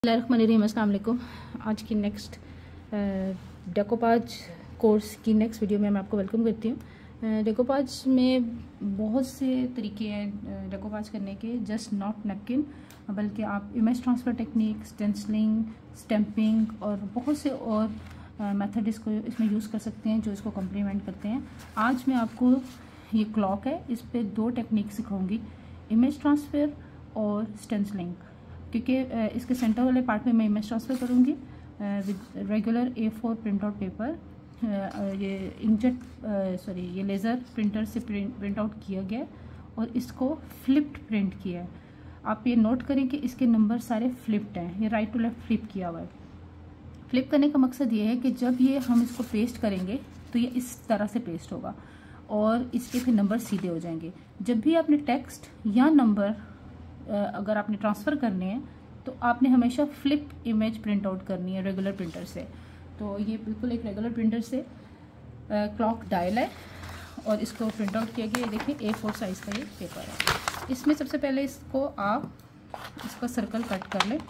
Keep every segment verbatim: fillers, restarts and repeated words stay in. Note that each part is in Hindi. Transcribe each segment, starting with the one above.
अस्सलाम वालेकुम। आज की नेक्स्ट डेकोपाज कोर्स की नेक्स्ट वीडियो में मैं आपको वेलकम करती हूँ। डेकोपाज में बहुत से तरीके हैं डेकोपाज करने के, जस्ट नॉट नैपकिन, बल्कि आप image transfer technique, stencilling, stamping और बहुत से और मेथड इसको इसमें यूज़ कर सकते हैं जो इसको कम्प्लीमेंट करते हैं। आज मैं आपको ये क्लॉक है, इस पर दो टेक्निक सिखाऊंगी, इमेज ट्रांसफ़र और स्टेंसलिंग, क्योंकि इसके सेंटर वाले पार्ट में मैं इमेज ट्रांसफ़र करूँगी with regular A four print out paper. ये इंकजेट सॉरी ये लेज़र प्रिंटर से प्रिंट प्रिंट आउट किया गया और इसको फ्लिप्ड प्रिंट किया है। आप ये नोट करें कि इसके नंबर सारे फ्लिप्ड हैं, ये राइट टू लेफ्ट फ्लिप किया हुआ है। फ्लिप करने का मकसद ये है कि जब ये हम इसको पेस्ट करेंगे तो ये इस तरह से पेस्ट होगा और इसके फिर नंबर सीधे हो जाएंगे। जब भी आपने टेक्स्ट या नंबर अगर आपने ट्रांसफ़र करने हैं तो आपने हमेशा फ्लिप इमेज प्रिंट आउट करनी है रेगुलर प्रिंटर से। तो ये बिल्कुल एक रेगुलर प्रिंटर से क्लॉक डायल है और इसको प्रिंट आउट किया गया। ये देखिए ए फोर साइज़ का ये पेपर है। इसमें सबसे पहले इसको आप इसका सर्कल कट कर लें।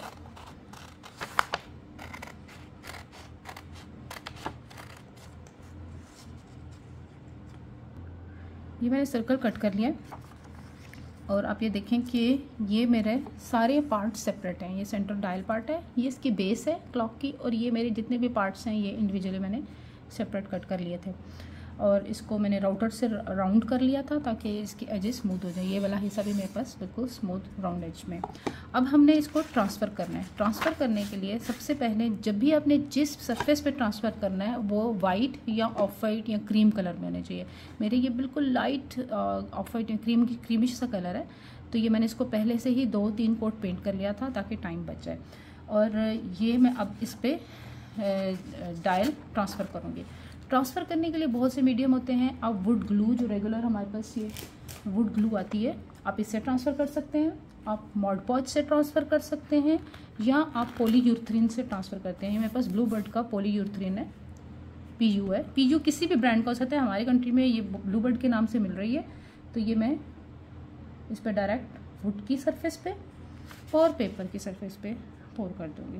ये मैंने सर्कल कट कर लिया और आप ये देखें कि ये मेरे सारे पार्ट सेपरेट हैं। ये सेंट्रल डायल पार्ट है, ये इसकी बेस है क्लॉक की, और ये मेरे जितने भी पार्ट्स हैं ये इंडिविजुअली मैंने सेपरेट कट कर लिए थे और इसको मैंने राउटर से राउंड कर लिया था ताकि इसकी एजेस स्मूथ हो जाए। ये वाला हिस्सा भी मेरे पास बिल्कुल स्मूथ राउंड एज में। अब हमने इसको ट्रांसफ़र करना है। ट्रांसफ़र करने के लिए सबसे पहले जब भी आपने जिस सरफेस पे ट्रांसफ़र करना है वो वाइट या ऑफ वाइट या क्रीम कलर में होना चाहिए। मेरे ये बिल्कुल लाइट ऑफ वाइट या क्रीम की क्रीमिश सा कलर है, तो ये मैंने इसको पहले से ही दो तीन कोट पेंट कर लिया था ताकि टाइम बच जाए। और ये मैं अब इस पर डायल ट्रांसफ़र करूँगी। ट्रांसफ़र करने के लिए बहुत से मीडियम होते हैं। आप वुड ग्लू, जो रेगुलर हमारे पास ये वुड ग्लू आती है, आप इससे ट्रांसफ़र कर सकते हैं, आप मॉड पॉज से ट्रांसफ़र कर सकते हैं, या आप पॉलीयूरेथीन से ट्रांसफ़र करते हैं। मेरे पास ब्लू बर्ड का पॉलीयूरेथीन है, पीयू है। पीयू किसी भी ब्रांड का हो सकता है, हमारी कंट्री में ये ब्लू बर्ड के नाम से मिल रही है। तो ये मैं इस पर डायरेक्ट वुड की सरफेस पे और पेपर की सरफेस पे पोर कर दूँगी।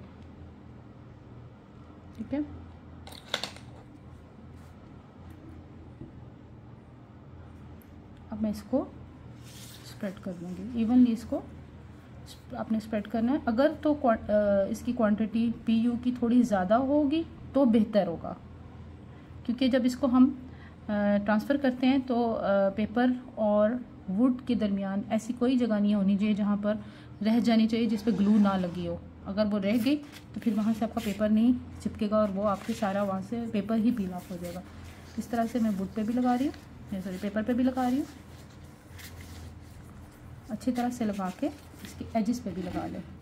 ठीक है, अब मैं इसको स्प्रेड कर दूँगी इवनली। इसको आपने स्प्रेड करना है। अगर तो इसकी क्वांटिटी पीयू की थोड़ी ज़्यादा होगी तो बेहतर होगा, क्योंकि जब इसको हम ट्रांसफ़र करते हैं तो पेपर और वुड के दरमियान ऐसी कोई जगह नहीं होनी चाहिए जहाँ पर रह जानी चाहिए जिस पर ग्लू ना लगी हो। अगर वो रह गई तो फिर वहाँ से आपका पेपर नहीं चिपकेगा और वो आपके सारा वहाँ से पेपर ही पील ऑफ हो जाएगा। इस तरह से मैं वुड पे भी लगा रही हूँ, सॉरी पेपर पे भी लगा रही हूँ। अच्छी तरह से लगा के इसकी एजेस पे भी लगा लें,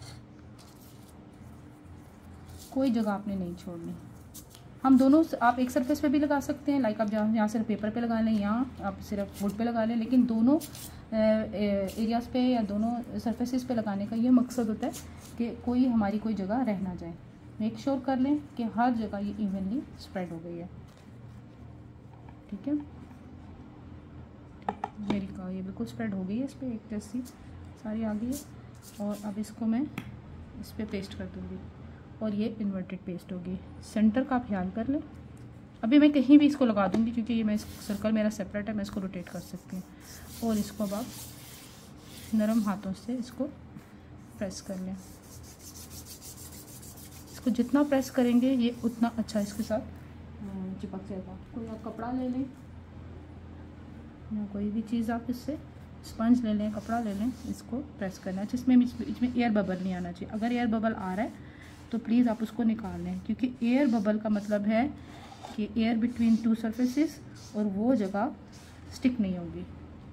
कोई जगह आपने नहीं छोड़नी। हम दोनों आप एक सरफेस पे भी लगा सकते हैं, लाइक आप जहाँ यहाँ से पेपर पे लगा लें, यहाँ आप सिर्फ वुड पे लगा लें, लेकिन दोनों एरियाज़ पे या दोनों सरफेसेस पे लगाने का ये मकसद होता है कि कोई हमारी कोई जगह रह ना जाए। मेक श्योर कर लें कि हर जगह ये इवनली स्प्रेड हो गई है। ठीक है, मेरी का ये बिल्कुल स्प्रेड हो गई है, इस पर एक जैसी सारी आ गई है। और अब इसको मैं इस पर पेस्ट कर दूँगी और ये इन्वर्टेड पेस्ट होगी। सेंटर का ख्याल कर लें। अभी मैं कहीं भी इसको लगा दूँगी क्योंकि ये मैं सर्कल मेरा सेपरेट है, मैं इसको रोटेट कर सकती हूँ। और इसको अब आप नरम हाथों से इसको प्रेस कर लें। इसको जितना प्रेस करेंगे ये उतना अच्छा इसके साथ चिपक जाएगा। कोई आप कपड़ा ले लें या कोई भी चीज़, आप इससे स्पंज ले लें, कपड़ा ले लें, इसको प्रेस करना है जिसमें इसमें एयर बबल नहीं आना चाहिए। अगर एयर बबल आ रहा है तो प्लीज़ आप उसको निकाल लें, क्योंकि एयर बबल का मतलब है कि एयर बिटवीन टू सरफेसेस और वो जगह स्टिक नहीं होगी।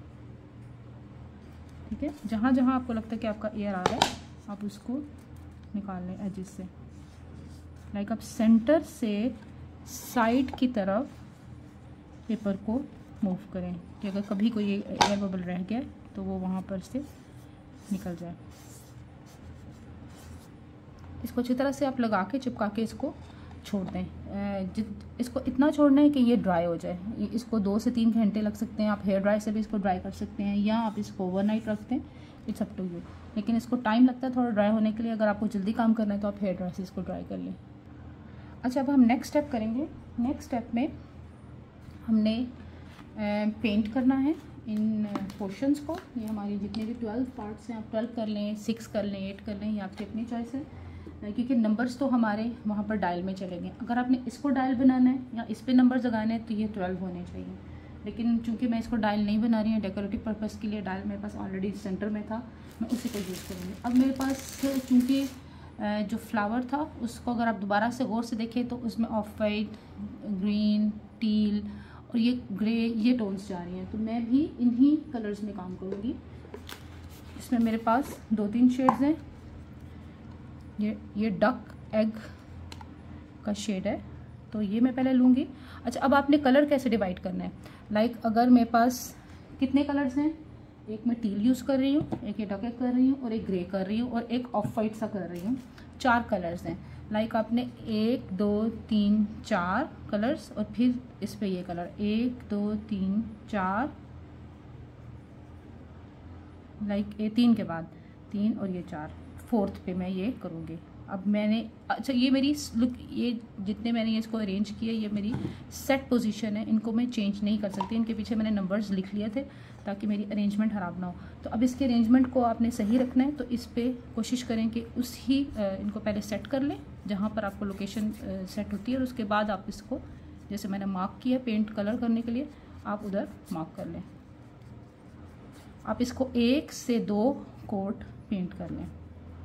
ठीक है, जहाँ जहाँ आपको लगता है कि आपका एयर आ रहा है आप उसको निकाल लें एजेस से। लाइक आप सेंटर से साइड की तरफ पेपर को मूव करें कि अगर कभी कोई एयर बबल रह गया तो वो वहाँ पर से निकल जाए। इसको अच्छी तरह से आप लगा के चिपका के इसको छोड़ दें। जित इसको इतना छोड़ना है कि ये ड्राई हो जाए। इसको दो से तीन घंटे लग सकते हैं। आप हेयर ड्राई से भी इसको ड्राई कर सकते हैं या आप इसको ओवरनाइट रखते हैं, इट्स अप टू यू। लेकिन इसको टाइम लगता है थोड़ा ड्राई होने के लिए। अगर आपको जल्दी काम करना है तो आप हेयर ड्राई से इसको ड्राई कर लें। अच्छा, अब हम नेक्स्ट स्टेप करेंगे। नेक्स्ट स्टेप में हमने पेंट करना है इन पोर्शंस को। ये हमारी जितने भी ट्वेल्व पार्ट्स हैं, आप ट्वेल्व कर लें, सिक्स कर लें, एट कर लें, ये आपकी अपनी चॉइस है, क्योंकि नंबर्स तो हमारे वहाँ पर डायल में चलेंगे। अगर आपने इसको डायल बनाना है या इस पे नंबर लगाने हैं तो ये ट्वेल्व होने चाहिए। लेकिन चूंकि मैं इसको डायल नहीं बना रही हूँ, डेकोरेटिव पर्पज़ के लिए डायल मेरे पास ऑलरेडी सेंटर में था, मैं उसी को यूज़ करूँगी। अब मेरे पास चूँकि जो फ्लावर था उसको अगर आप दोबारा से गौर से देखें तो उसमें ऑफ वाइट, ग्रीन, टील और ये ग्रे, ये टोन्स जा रही हैं। तो मैं भी इन्हीं कलर्स में काम करूँगी। इसमें मेरे पास दो तीन शेड्स हैं। ये ये डक एग का शेड है, तो ये मैं पहले लूँगी। अच्छा, अब आपने कलर कैसे डिवाइड करना है। लाइक like, अगर मेरे पास कितने कलर्स हैं, एक मैं टील यूज़ कर रही हूँ, एक ये डक एग कर रही हूँ और एक ग्रे कर रही हूँ और एक ऑफ वाइट सा कर रही हूँ। चार कलर्स हैं। लाइक like आपने एक दो तीन चार कलर्स और फिर इस पे ये कलर एक दो तीन चार, लाइक like, ये तीन के बाद तीन और ये चार, फोर्थ पे मैं ये करूँगी। अब मैंने, अच्छा ये मेरी लुक, ये जितने मैंने ये इसको अरेंज किया, ये मेरी सेट पोजीशन है, इनको मैं चेंज नहीं कर सकती। इनके पीछे मैंने नंबर्स लिख लिए थे ताकि मेरी अरेंजमेंट ख़राब ना हो। तो अब इसके अरेंजमेंट को आपने सही रखना है, तो इस पर कोशिश करें कि उस ही इनको पहले सेट कर लें जहाँ पर आपको लोकेशन सेट होती है, और उसके बाद आप इसको, जैसे मैंने मार्क किया पेंट कलर करने के लिए, आप उधर मार्क कर लें। आप इसको एक से दो कोट पेंट कर लें।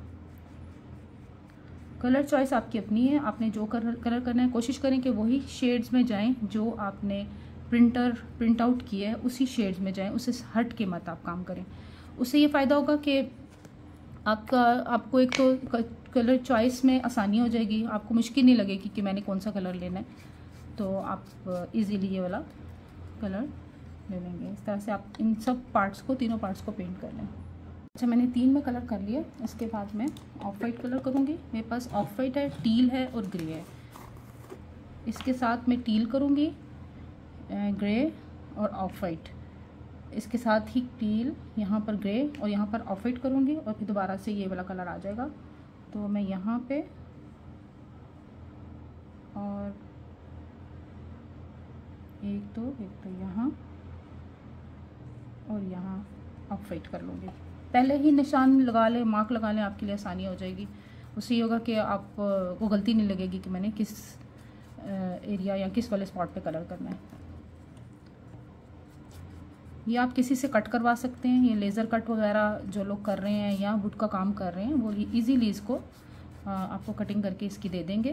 कलर चॉइस आपकी अपनी है, आपने जो कलर कलर करना है कोशिश करें कि वही शेड्स में जाएं जो आपने प्रिंटर प्रिंट आउट किया है, उसी शेड्स में जाएं, उससे हट के मत आप काम करें। उससे ये फ़ायदा होगा कि आपका आपको एक तो कलर चॉइस में आसानी हो जाएगी, आपको मुश्किल नहीं लगेगी कि मैंने कौन सा कलर लेना है, तो आप इजीली ये वाला कलर ले लेंगे। इस तरह से आप इन सब पार्ट्स को, तीनों पार्ट्स को पेंट कर लें। अच्छा, मैंने तीन में कलर कर लिया। इसके बाद मैं ऑफ वाइट कलर करूँगी। मेरे पास ऑफ वाइट है, टील है और ग्रे है। इसके साथ मैं टील करूँगी, ग्रे और ऑफ वाइट। इसके साथ ही टील, यहाँ पर ग्रे और यहाँ पर ऑफ वाइट करूँगी और फिर दोबारा से ये वाला कलर आ जाएगा। तो मैं यहाँ पे और एक तो एक तो यहाँ और यहाँ ऑफ वाइट कर लूँगी। पहले ही निशान लगा लें, मार्क लगा लें, आपके लिए आसानी हो जाएगी। उससे ये होगा कि आप को गलती नहीं लगेगी कि मैंने किस एरिया या किस वाले स्पॉट पे कलर करना है। ये आप किसी से कट करवा सकते हैं। ये लेज़र कट वगैरह जो लोग कर रहे हैं या वुड का काम कर रहे हैं, वो इजीली इसको आपको कटिंग करके इसकी दे देंगे।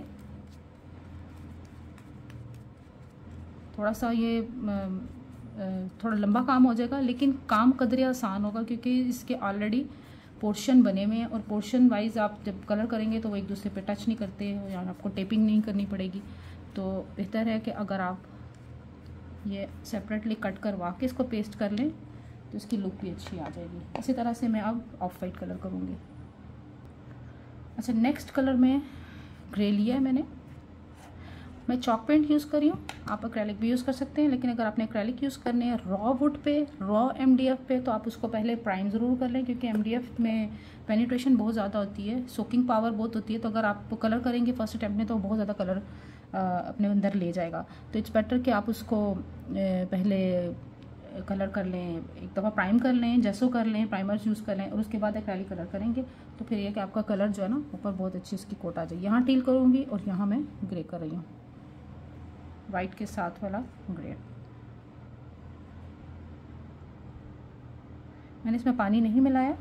थोड़ा सा ये थोड़ा लंबा काम हो जाएगा, लेकिन काम कदरे आसान होगा क्योंकि इसके ऑलरेडी पोर्शन बने हुए हैं और पोर्शन वाइज आप जब कलर करेंगे तो वो एक दूसरे पे टच नहीं करते या आपको टेपिंग नहीं करनी पड़ेगी। तो बेहतर है कि अगर आप ये सेपरेटली कट करवा के इसको पेस्ट कर लें तो इसकी लुक भी अच्छी आ जाएगी। इसी तरह से मैं अब ऑफ वाइट कलर करूँगी। अच्छा, नेक्स्ट कलर में ग्रे लिया है मैंने। मैं चॉक पेंट यूज़ कर रही हूँ, आप एक्रेलिक भी यूज़ कर सकते हैं, लेकिन अगर आपने एक्रेलिक यूज़ करने हैं रॉ वुड पे, रॉ एमडीएफ पे, तो आप उसको पहले प्राइम ज़रूर कर लें क्योंकि एमडीएफ में पेनिट्रेशन बहुत ज़्यादा होती है, सोकिंग पावर बहुत होती है। तो अगर आप कलर करेंगे फर्स्ट अटैम्प्ट में तो बहुत ज़्यादा कलर अपने अंदर ले जाएगा। तो इट्स बेटर कि आप उसको पहले कलर कर लें, एक दफ़ा प्राइम कर लें, जैसो कर लें, प्राइमर्स यूज़ कर लें और उसके बाद एक्रेलिक कलर करेंगे तो फिर ये कि आपका कलर जो है ना ऊपर बहुत अच्छी इसकी कोट आ जाए। यहाँ टील करूँगी और यहाँ मैं ग्रे कर रही हूँ, वाइट के साथ वाला ग्रे। मैंने इसमें पानी नहीं मिलाया।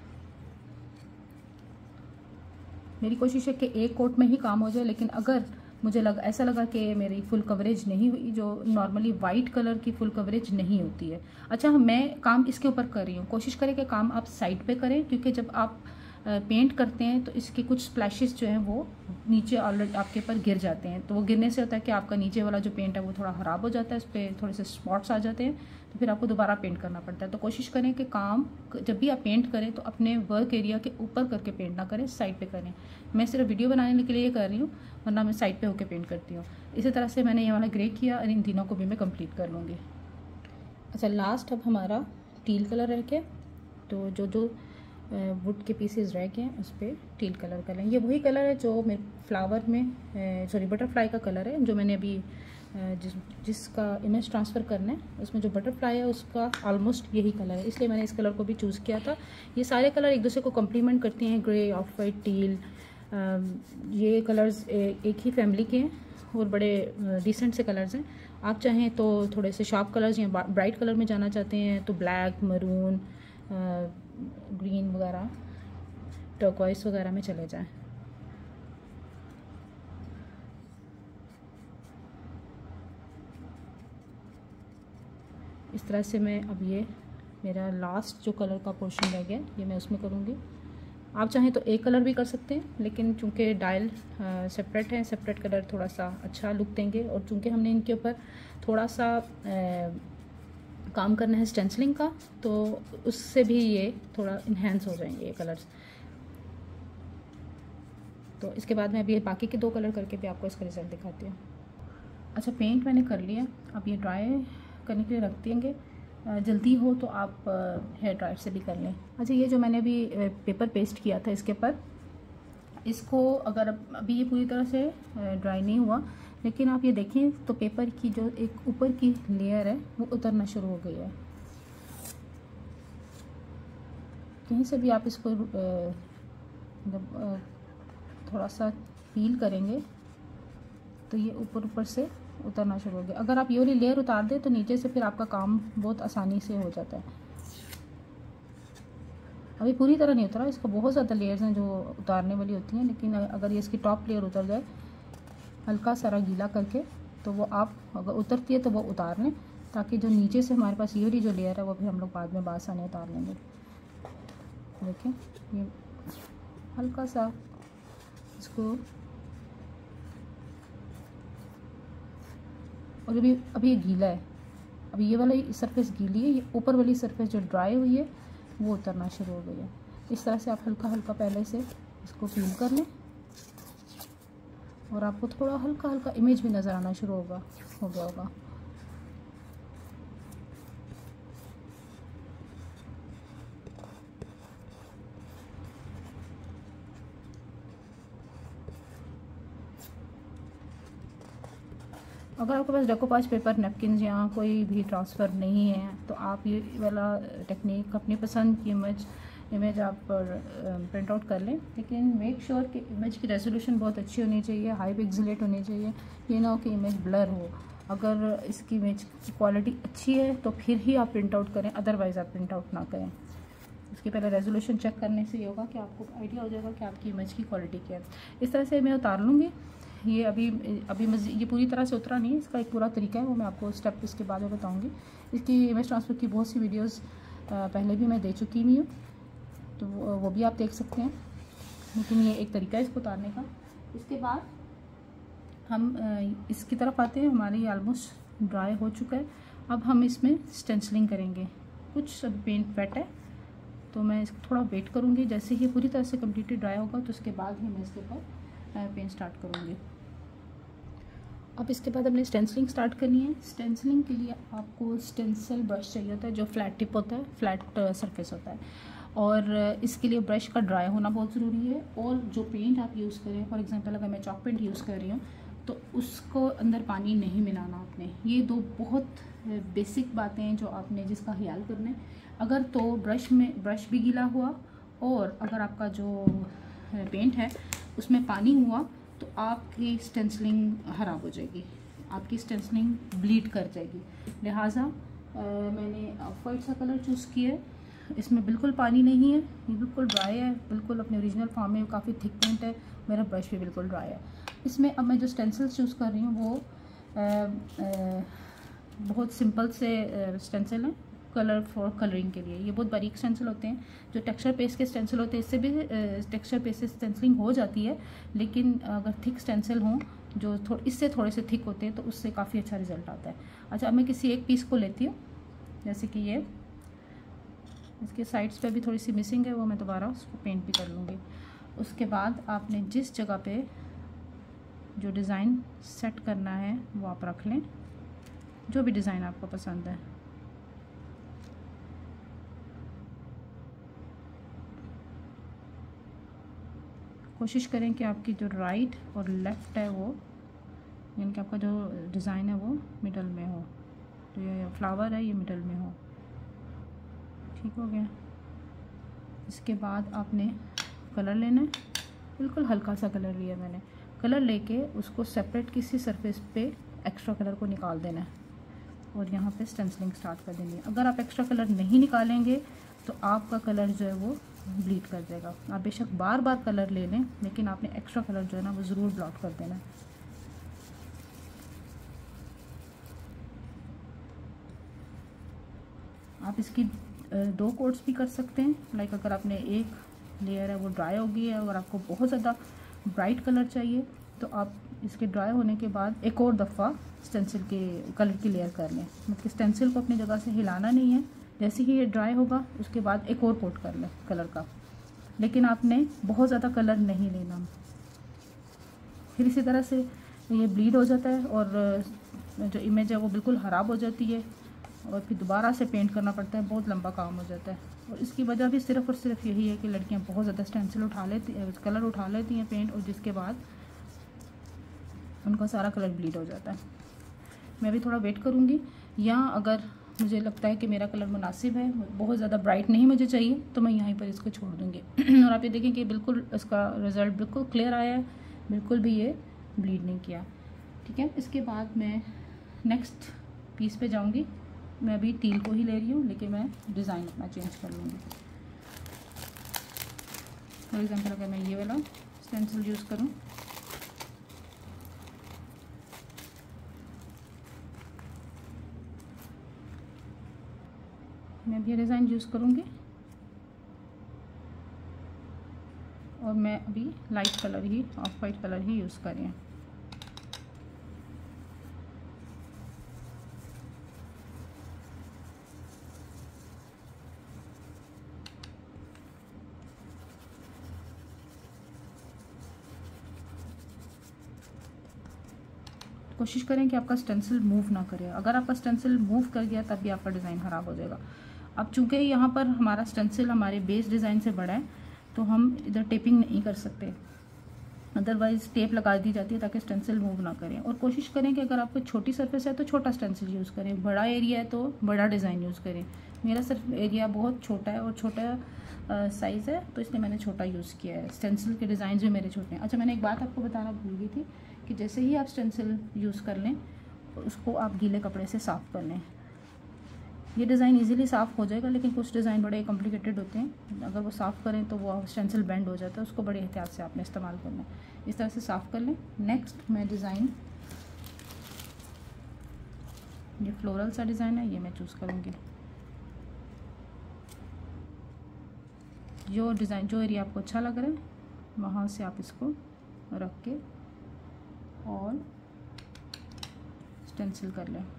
मेरी कोशिश है कि एक कोट में ही काम हो जाए, लेकिन अगर मुझे लगा ऐसा लगा कि मेरी फुल कवरेज नहीं हुई, जो नॉर्मली वाइट कलर की फुल कवरेज नहीं होती है। अच्छा, मैं काम इसके ऊपर कर रही हूँ। कोशिश करें कि काम आप साइड पे करें क्योंकि जब आप पेंट करते हैं तो इसके कुछ स्प्लैशेस जो हैं वो नीचे ऑलरेडी आपके ऊपर गिर जाते हैं। तो वो गिरने से होता है कि आपका नीचे वाला जो पेंट है वो थोड़ा ख़राब हो जाता है, उस पर थोड़े से स्पॉट्स आ जाते हैं, तो फिर आपको दोबारा पेंट करना पड़ता है। तो कोशिश करें कि काम जब भी आप पेंट करें तो अपने वर्क एरिया के ऊपर करके पेंट ना करें, साइड पे करें। मैं सिर्फ वीडियो बनाने के लिए ये कर रही हूँ, वरना मैं साइड पे होकर पेंट करती हूँ। इसी तरह से मैंने ये वाला ग्रे किया और इन तीनों को भी मैं कंप्लीट कर लूँगी। अच्छा, लास्ट अब हमारा टील कलर रह गया, तो जो जो वुड के पीसेस रह गए हैं उस पर टील कलर कर लें। ये वही कलर है जो मेरे फ्लावर में सॉरी बटरफ्लाई का कलर है, जो मैंने अभी जिस जिसका इमेज ट्रांसफ़र करना है उसमें जो बटरफ्लाई है उसका ऑलमोस्ट यही कलर है, इसलिए मैंने इस कलर को भी चूज़ किया था। ये सारे कलर एक दूसरे को कम्प्लीमेंट करते हैं, ग्रे, ऑफ वाइट, टील, ये कलर्स एक ही फैमिली के हैं और बड़े डिसेंट से कलर्स हैं। आप चाहें तो थोड़े से शार्प कलर्स या ब्राइट कलर में जाना चाहते हैं तो ब्लैक, मरून, ग्रीन वगैरह, टर्कोइस वगैरह में चले जाएं। इस तरह से मैं अब ये मेरा लास्ट जो कलर का पोर्शन रह गया ये मैं उसमें करूँगी। आप चाहें तो एक कलर भी कर सकते हैं, लेकिन चूंकि डायल सेपरेट है, सेपरेट कलर थोड़ा सा अच्छा लुक देंगे, और चूंकि हमने इनके ऊपर थोड़ा सा आ, काम करना है स्टेंसिलिंग का, तो उससे भी ये थोड़ा इन्हेंस हो जाएंगे ये कलर्स। तो इसके बाद मैं अभी ये बाकी के दो कलर करके भी आपको इसका रिजल्ट दिखाती हूँ। अच्छा, पेंट मैंने कर लिया, अब ये ड्राई करने के लिए रख देंगे। जल्दी हो तो आप हेयर ड्रायर से भी कर लें। अच्छा, ये जो मैंने अभी पेपर पेस्ट किया था इसके ऊपर, इसको अगर अभी ये पूरी तरह से ड्राई नहीं हुआ, लेकिन आप ये देखें तो पेपर की जो एक ऊपर की लेयर है वो उतरना शुरू हो गई है। कहीं से भी आप इसको मतलब थोड़ा सा पील करेंगे तो ये ऊपर ऊपर से उतरना शुरू हो गया। अगर आप ये वाली लेयर उतार दें तो नीचे से फिर आपका काम बहुत आसानी से हो जाता है। अभी पूरी तरह नहीं उतरा, इसको बहुत ज़्यादा लेयर्स हैं जो उतारने वाली होती हैं, लेकिन अगर ये इसकी टॉप लेयर उतर जाए हल्का सारा गीला करके, तो वो आप अगर उतरती है तो वो उतार लें, ताकि जो नीचे से हमारे पास ये वाली जो लेयर है वो भी हम लोग बाद में बासानी उतार लेंगे। देखें, ये हल्का सा इसको, और अभी अभी ये गीला है, अभी ये वाला सरफेस गीली है, ये ऊपर वाली सरफेस जो ड्राई हुई है वो उतरना शुरू हो गई है। इस तरह से आप हल्का हल्का पहले से इसको पील कर लें, और आपको थोड़ा हल्का हल्का इमेज भी नज़र आना शुरू होगा हो गया होगा। अगर आपके पास डेकोपाज पेपर, नैपकिन या कोई भी ट्रांसफ़र नहीं है तो आप ये वाला टेक्निक अपनी पसंद की इमेज इमेज आप प्रिंट आउट कर लें, लेकिन मेक श्योर कि इमेज की रेजोल्यूशन बहुत अच्छी होनी चाहिए, हाई पिक्सेलेट होनी चाहिए। ये ना हो कि इमेज ब्लर हो। अगर इसकी इमेज की क्वालिटी अच्छी है तो फिर ही आप प्रिंट आउट करें, अदरवाइज़ आप प्रिंट आउट ना करें। इसके पहले रेजोल्यूशन चेक करने से ये होगा कि आपको आइडिया हो जाएगा कि आपकी इमेज की क्वालिटी क्या है। इस तरह से मैं उतार लूँगी। ये अभी अभी ये पूरी तरह से उतरा नहीं है, इसका एक पूरा तरीका है, वो मैं आपको स्टेप इसके बाद में बताऊंगी। इसकी इमेज ट्रांसफ़र की बहुत सी वीडियोस पहले भी मैं दे चुकी हुई हूँ, तो वो भी आप देख सकते हैं, लेकिन ये एक तरीका है इसको उतारने का। इसके बाद हम इसकी तरफ आते हैं। हमारी ऑलमोस्ट ड्राई हो चुका है। अब हम इसमें स्टेंसिलिंग करेंगे। कुछ पेंट वेट है तो मैं इसको थोड़ा वेट करूँगी। जैसे ही पूरी तरह से कम्प्लीटली ड्राई होगा तो उसके बाद ही मैं इसके ऊपर पेंट स्टार्ट करूँगी। अब इसके बाद हमने स्टेंसिलिंग स्टार्ट करनी है। स्टेंसिलिंग के लिए आपको स्टेंसिल ब्रश चाहिए होता है, जो फ्लैट टिप होता है, फ्लैट सरफेस होता है, और इसके लिए ब्रश का ड्राई होना बहुत ज़रूरी है। और जो पेंट आप यूज़ करें, फॉर एग्जांपल अगर मैं चॉक पेंट यूज़ कर रही हूँ तो उसको अंदर पानी नहीं मिलाना आपने। ये दो बहुत बेसिक बातें हैं जो आपने जिसका ख्याल करना है। अगर तो ब्रश में ब्रश भी गीला हुआ और अगर आपका जो पेंट है उसमें पानी हुआ तो आपकी स्टेंसिलिंग ख़राब हो जाएगी, आपकी स्टेंसिलिंग ब्लीड कर जाएगी। लिहाजा मैंने ऑफ वाइट सा कलर चूज़ किया है। इसमें बिल्कुल पानी नहीं है, ये बिल्कुल ड्राई है, बिल्कुल अपने ओरिजिनल फॉर्म में। काफ़ी थिक पेंट है, मेरा ब्रश भी बिल्कुल ड्राई है। इसमें अब मैं जो स्टेंसिल्स चूज़ कर रही हूँ वो आ, आ, बहुत सिंपल से स्टेंसिल हैं, कलर फॉर कलरिंग के लिए। ये बहुत बारीक स्टेंसिल होते हैं। जो टेक्सचर पेस्ट के स्टेंसिल होते हैं इससे भी टेक्सचर पेस्ट से स्टेंसिलिंग हो जाती है, लेकिन अगर थिक स्टेंसिल हों जो थोड़े इससे थोड़े से थिक होते हैं तो उससे काफ़ी अच्छा रिजल्ट आता है। अच्छा, अब मैं किसी एक पीस को लेती हूँ, जैसे कि ये इसके साइड्स पे भी थोड़ी सी मिसिंग है, वो मैं दोबारा उसको पेंट भी कर लूँगी। उसके बाद आपने जिस जगह पे जो डिज़ाइन सेट करना है वो आप रख लें, जो भी डिज़ाइन आपको पसंद है। कोशिश करें कि आपकी जो राइट और लेफ़्ट है वो, यानी कि आपका जो डिज़ाइन है वो मिडल में हो, तो ये फ्लावर है ये मिडल में हो। ठीक हो गया। इसके बाद आपने कलर लेना है, बिल्कुल हल्का सा कलर लिया मैंने। कलर लेके उसको सेपरेट किसी सरफेस पे एक्स्ट्रा कलर को निकाल देना है और यहाँ पे स्टेंसिलिंग स्टार्ट कर देनी है। अगर आप एक्स्ट्रा कलर नहीं निकालेंगे तो आपका कलर जो है वो ब्लीड कर देगा। आप बेशक बार बार कलर ले लें, लेकिन आपने एक्स्ट्रा कलर जो है ना वो ज़रूर ब्लॉट कर देना है। आप इसकी दो कोट्स भी कर सकते हैं। लाइक अगर आपने एक लेयर है वो ड्राई हो गई है, अगर आपको बहुत ज़्यादा ब्राइट कलर चाहिए तो आप इसके ड्राई होने के बाद एक और दफ़ा स्टेंसिल के कलर की लेयर कर लें। मतलब स्टेंसिल को अपनी जगह से हिलाना नहीं है, जैसे ही ये ड्राई होगा उसके बाद एक और कोट कर लें कलर का, लेकिन आपने बहुत ज़्यादा कलर नहीं लेना। फिर इसी तरह से ये ब्लीड हो जाता है और जो इमेज है वो बिल्कुल ख़राब हो जाती है और फिर दोबारा से पेंट करना पड़ता है, बहुत लंबा काम हो जाता है। और इसकी वजह भी सिर्फ़ और सिर्फ यही है कि लड़कियां बहुत ज़्यादा स्टेंसिल उठा लेती कलर उठा लेती हैं पेंट, और जिसके बाद उनका सारा कलर ब्लीड हो जाता है। मैं भी थोड़ा वेट करूँगी, या अगर मुझे लगता है कि मेरा कलर मुनासिब है, बहुत ज़्यादा ब्राइट नहीं मुझे चाहिए, तो मैं यहीं पर इसको छोड़ दूँगी। और आप ये देखें कि बिल्कुल इसका रिज़ल्ट बिल्कुल क्लियर आया है, बिल्कुल भी ये ब्लीड नहीं किया। ठीक है, इसके बाद मैं नेक्स्ट पीस पे जाऊँगी। मैं अभी टील को ही ले रही हूँ, लेकिन मैं डिज़ाइन अपना चेंज कर लूँगी। फॉर एग्जांपल अगर मैं ये वाला स्टेंसिल यूज़ करूँ, मैं अभी डिज़ाइन यूज़ करूँगी और मैं अभी लाइट कलर ही, ऑफ वाइट कलर ही यूज़ कर रही हूँ। कोशिश करें कि आपका स्टेंसिल मूव ना करे। अगर आपका स्टेंसिल मूव कर गया तब भी आपका डिज़ाइन ख़राब हो जाएगा। अब चूंकि यहाँ पर हमारा स्टेंसिल हमारे बेस डिज़ाइन से बड़ा है तो हम इधर टेपिंग नहीं कर सकते, अदरवाइज़ टेप लगा दी जाती है ताकि स्टेंसिल मूव ना करें। और कोशिश करें कि अगर आपको छोटी सरफेस है तो छोटा स्टेंसिल यूज़ करें, बड़ा एरिया है तो बड़ा डिज़ाइन यूज़ करें। मेरा सिर्फ एरिया बहुत छोटा है और छोटा साइज़ है, तो इसलिए मैंने छोटा यूज़ किया है। स्टेंसिल के डिज़ाइन भी मेरे छोटे हैं। अच्छा, मैंने एक बात आपको बताना भूल गई थी कि जैसे ही आप स्टेंसिल यूज़ कर लें उसको आप गीले कपड़े से साफ़ कर लें। ये डिज़ाइन इजीली साफ़ हो जाएगा, लेकिन कुछ डिज़ाइन बड़े कॉम्प्लिकेटेड होते हैं, अगर वो साफ़ करें तो वो स्टेंसिल बेंड हो जाता है, उसको बड़े एहतियात से आपने इस्तेमाल करना है। इस तरह से साफ़ कर लें। नेक्स्ट मैं डिज़ाइन, ये फ्लोरल सा डिज़ाइन है, ये मैं चूज़ करूँगी। जो डिज़ाइन, जो एरिया आपको अच्छा लग रहा है वहाँ से आप इसको रख के और स्टेंसिल कर लें।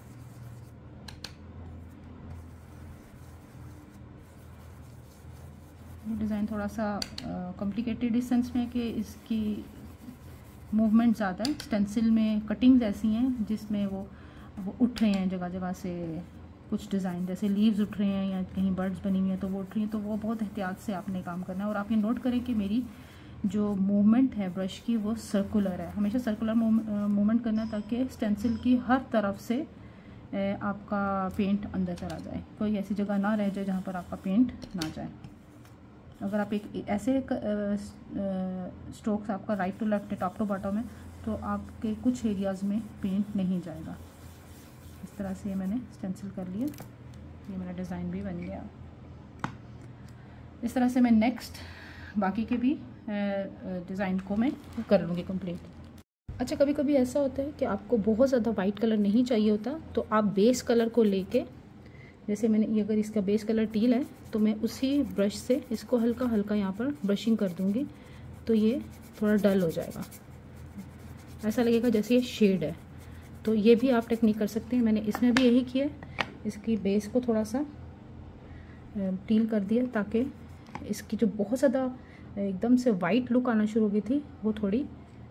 ये डिज़ाइन थोड़ा सा कॉम्प्लिकेटेड इस सेंस में कि इसकी मूवमेंट ज़्यादा है। स्टेंसिल में कटिंग्स ऐसी हैं जिसमें वो वो उठ रहे हैं जगह जगह से, कुछ डिज़ाइन जैसे लीव्स उठ रहे हैं या कहीं बर्ड्स बनी हुई हैं तो वो उठ रही हैं, तो वो बहुत एहतियात से आपने काम करना है। और आप ये नोट करें कि मेरी जो मूवमेंट है ब्रश की वो सर्कुलर है, हमेशा सर्कुलर मूवमेंट करना है ताकि स्टेंसिल की हर तरफ से आपका पेंट अंदर चला जाए, कोई ऐसी जगह ना रह जाए जहाँ पर आपका पेंट ना जाए। अगर आप एक ऐसे स्ट्रोक्स आपका right to left top to bottom है तो आपके कुछ एरियाज़ में पेंट नहीं जाएगा। इस तरह से ये मैंने स्टेंसिल कर लिया, ये मेरा डिज़ाइन भी बन गया। इस तरह से मैं नेक्स्ट बाकी के भी डिज़ाइन को मैं कर लूँगी कंप्लीट। अच्छा, कभी कभी ऐसा होता है कि आपको बहुत ज़्यादा वाइट कलर नहीं चाहिए होता, तो आप बेस कलर को लेके जैसे मैंने ये, अगर इसका बेस कलर टील है तो मैं उसी ब्रश से इसको हल्का हल्का यहाँ पर ब्रशिंग कर दूँगी, तो ये थोड़ा डल हो जाएगा, ऐसा लगेगा जैसे ये शेड है। तो ये भी आप टेक्निक कर सकते हैं। मैंने इसमें भी यही किया, इसकी बेस को थोड़ा सा टील कर दिया ताकि इसकी जो बहुत ज़्यादा एकदम से वाइट लुक आना शुरू हो गई थी वो थोड़ी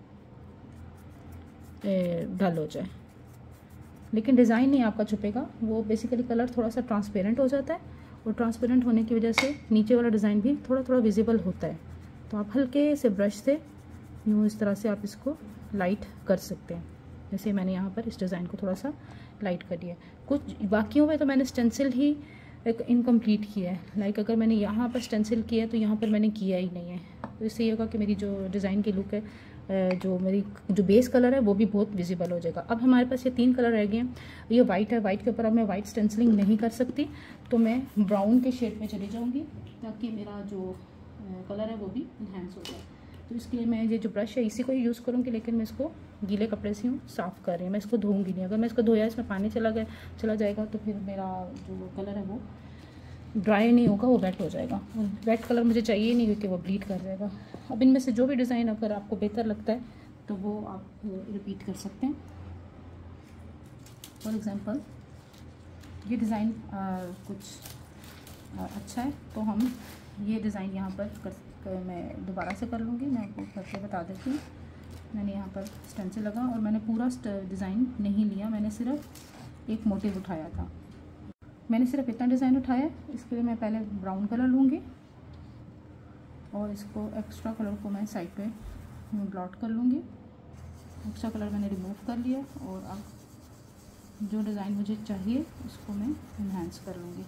डल हो जाए। लेकिन डिज़ाइन नहीं आपका छुपेगा, वो बेसिकली कलर थोड़ा सा ट्रांसपेरेंट हो जाता है, और ट्रांसपेरेंट होने की वजह से नीचे वाला डिज़ाइन भी थोड़ा थोड़ा विजिबल होता है। तो आप हल्के से ब्रश से यूँ इस तरह से आप इसको लाइट कर सकते हैं। जैसे मैंने यहाँ पर इस डिज़ाइन को थोड़ा सा लाइट कर दिया। कुछ बाकियों में तो मैंने स्टेंसिल ही एक इनकम्प्लीट किया है, लाइक अगर मैंने यहाँ पर स्टेंसिल किया है तो यहाँ पर मैंने किया ही नहीं है। तो इससे ये होगा कि मेरी जो डिज़ाइन की लुक है, जो मेरी जो बेस कलर है वो भी बहुत विजिबल हो जाएगा। अब हमारे पास ये तीन कलर रह गए हैं। ये वाइट है, वाइट के ऊपर अब मैं वाइट स्टेंसिलिंग नहीं कर सकती, तो मैं ब्राउन के शेड में चली जाऊँगी ताकि मेरा जो कलर है वो भी इन्हेंस हो जाए। तो इसके लिए मैं ये जो ब्रश है इसी को ही यूज़ करूँगी, लेकिन मैं इसको गीले कपड़े से हूँ साफ़ कर रही हूँ, मैं इसको धोऊंगी नहीं। अगर मैं इसको धोया इसमें पानी चला गया चला जाएगा तो फिर मेरा जो कलर है वो ड्राई नहीं होगा, वो वेट हो जाएगा। वेट कलर मुझे चाहिए नहीं क्योंकि वो ब्लीड कर जाएगा। अब इनमें से जो भी डिज़ाइन अगर आपको बेहतर लगता है तो वो आप रिपीट कर सकते हैं। फॉर एग्ज़ाम्पल ये डिज़ाइन कुछ आ, अच्छा है तो हम ये डिज़ाइन यहाँ पर कर, कर मैं दोबारा से कर लूँगी। मैं आपको करके बता देती हूँ। मैंने यहाँ पर स्टेंसिल लगा और मैंने पूरा डिज़ाइन नहीं लिया, मैंने सिर्फ एक मोटिव उठाया था। मैंने सिर्फ इतना डिज़ाइन उठाया। इसके लिए मैं पहले ब्राउन कलर लूँगी और इसको एक्स्ट्रा कलर को मैं साइड पे ब्लॉट कर लूँगी। एक्स्ट्रा कलर मैंने रिमूव कर लिया और अब जो डिज़ाइन मुझे चाहिए उसको मैं इन्हांस कर लूँगी।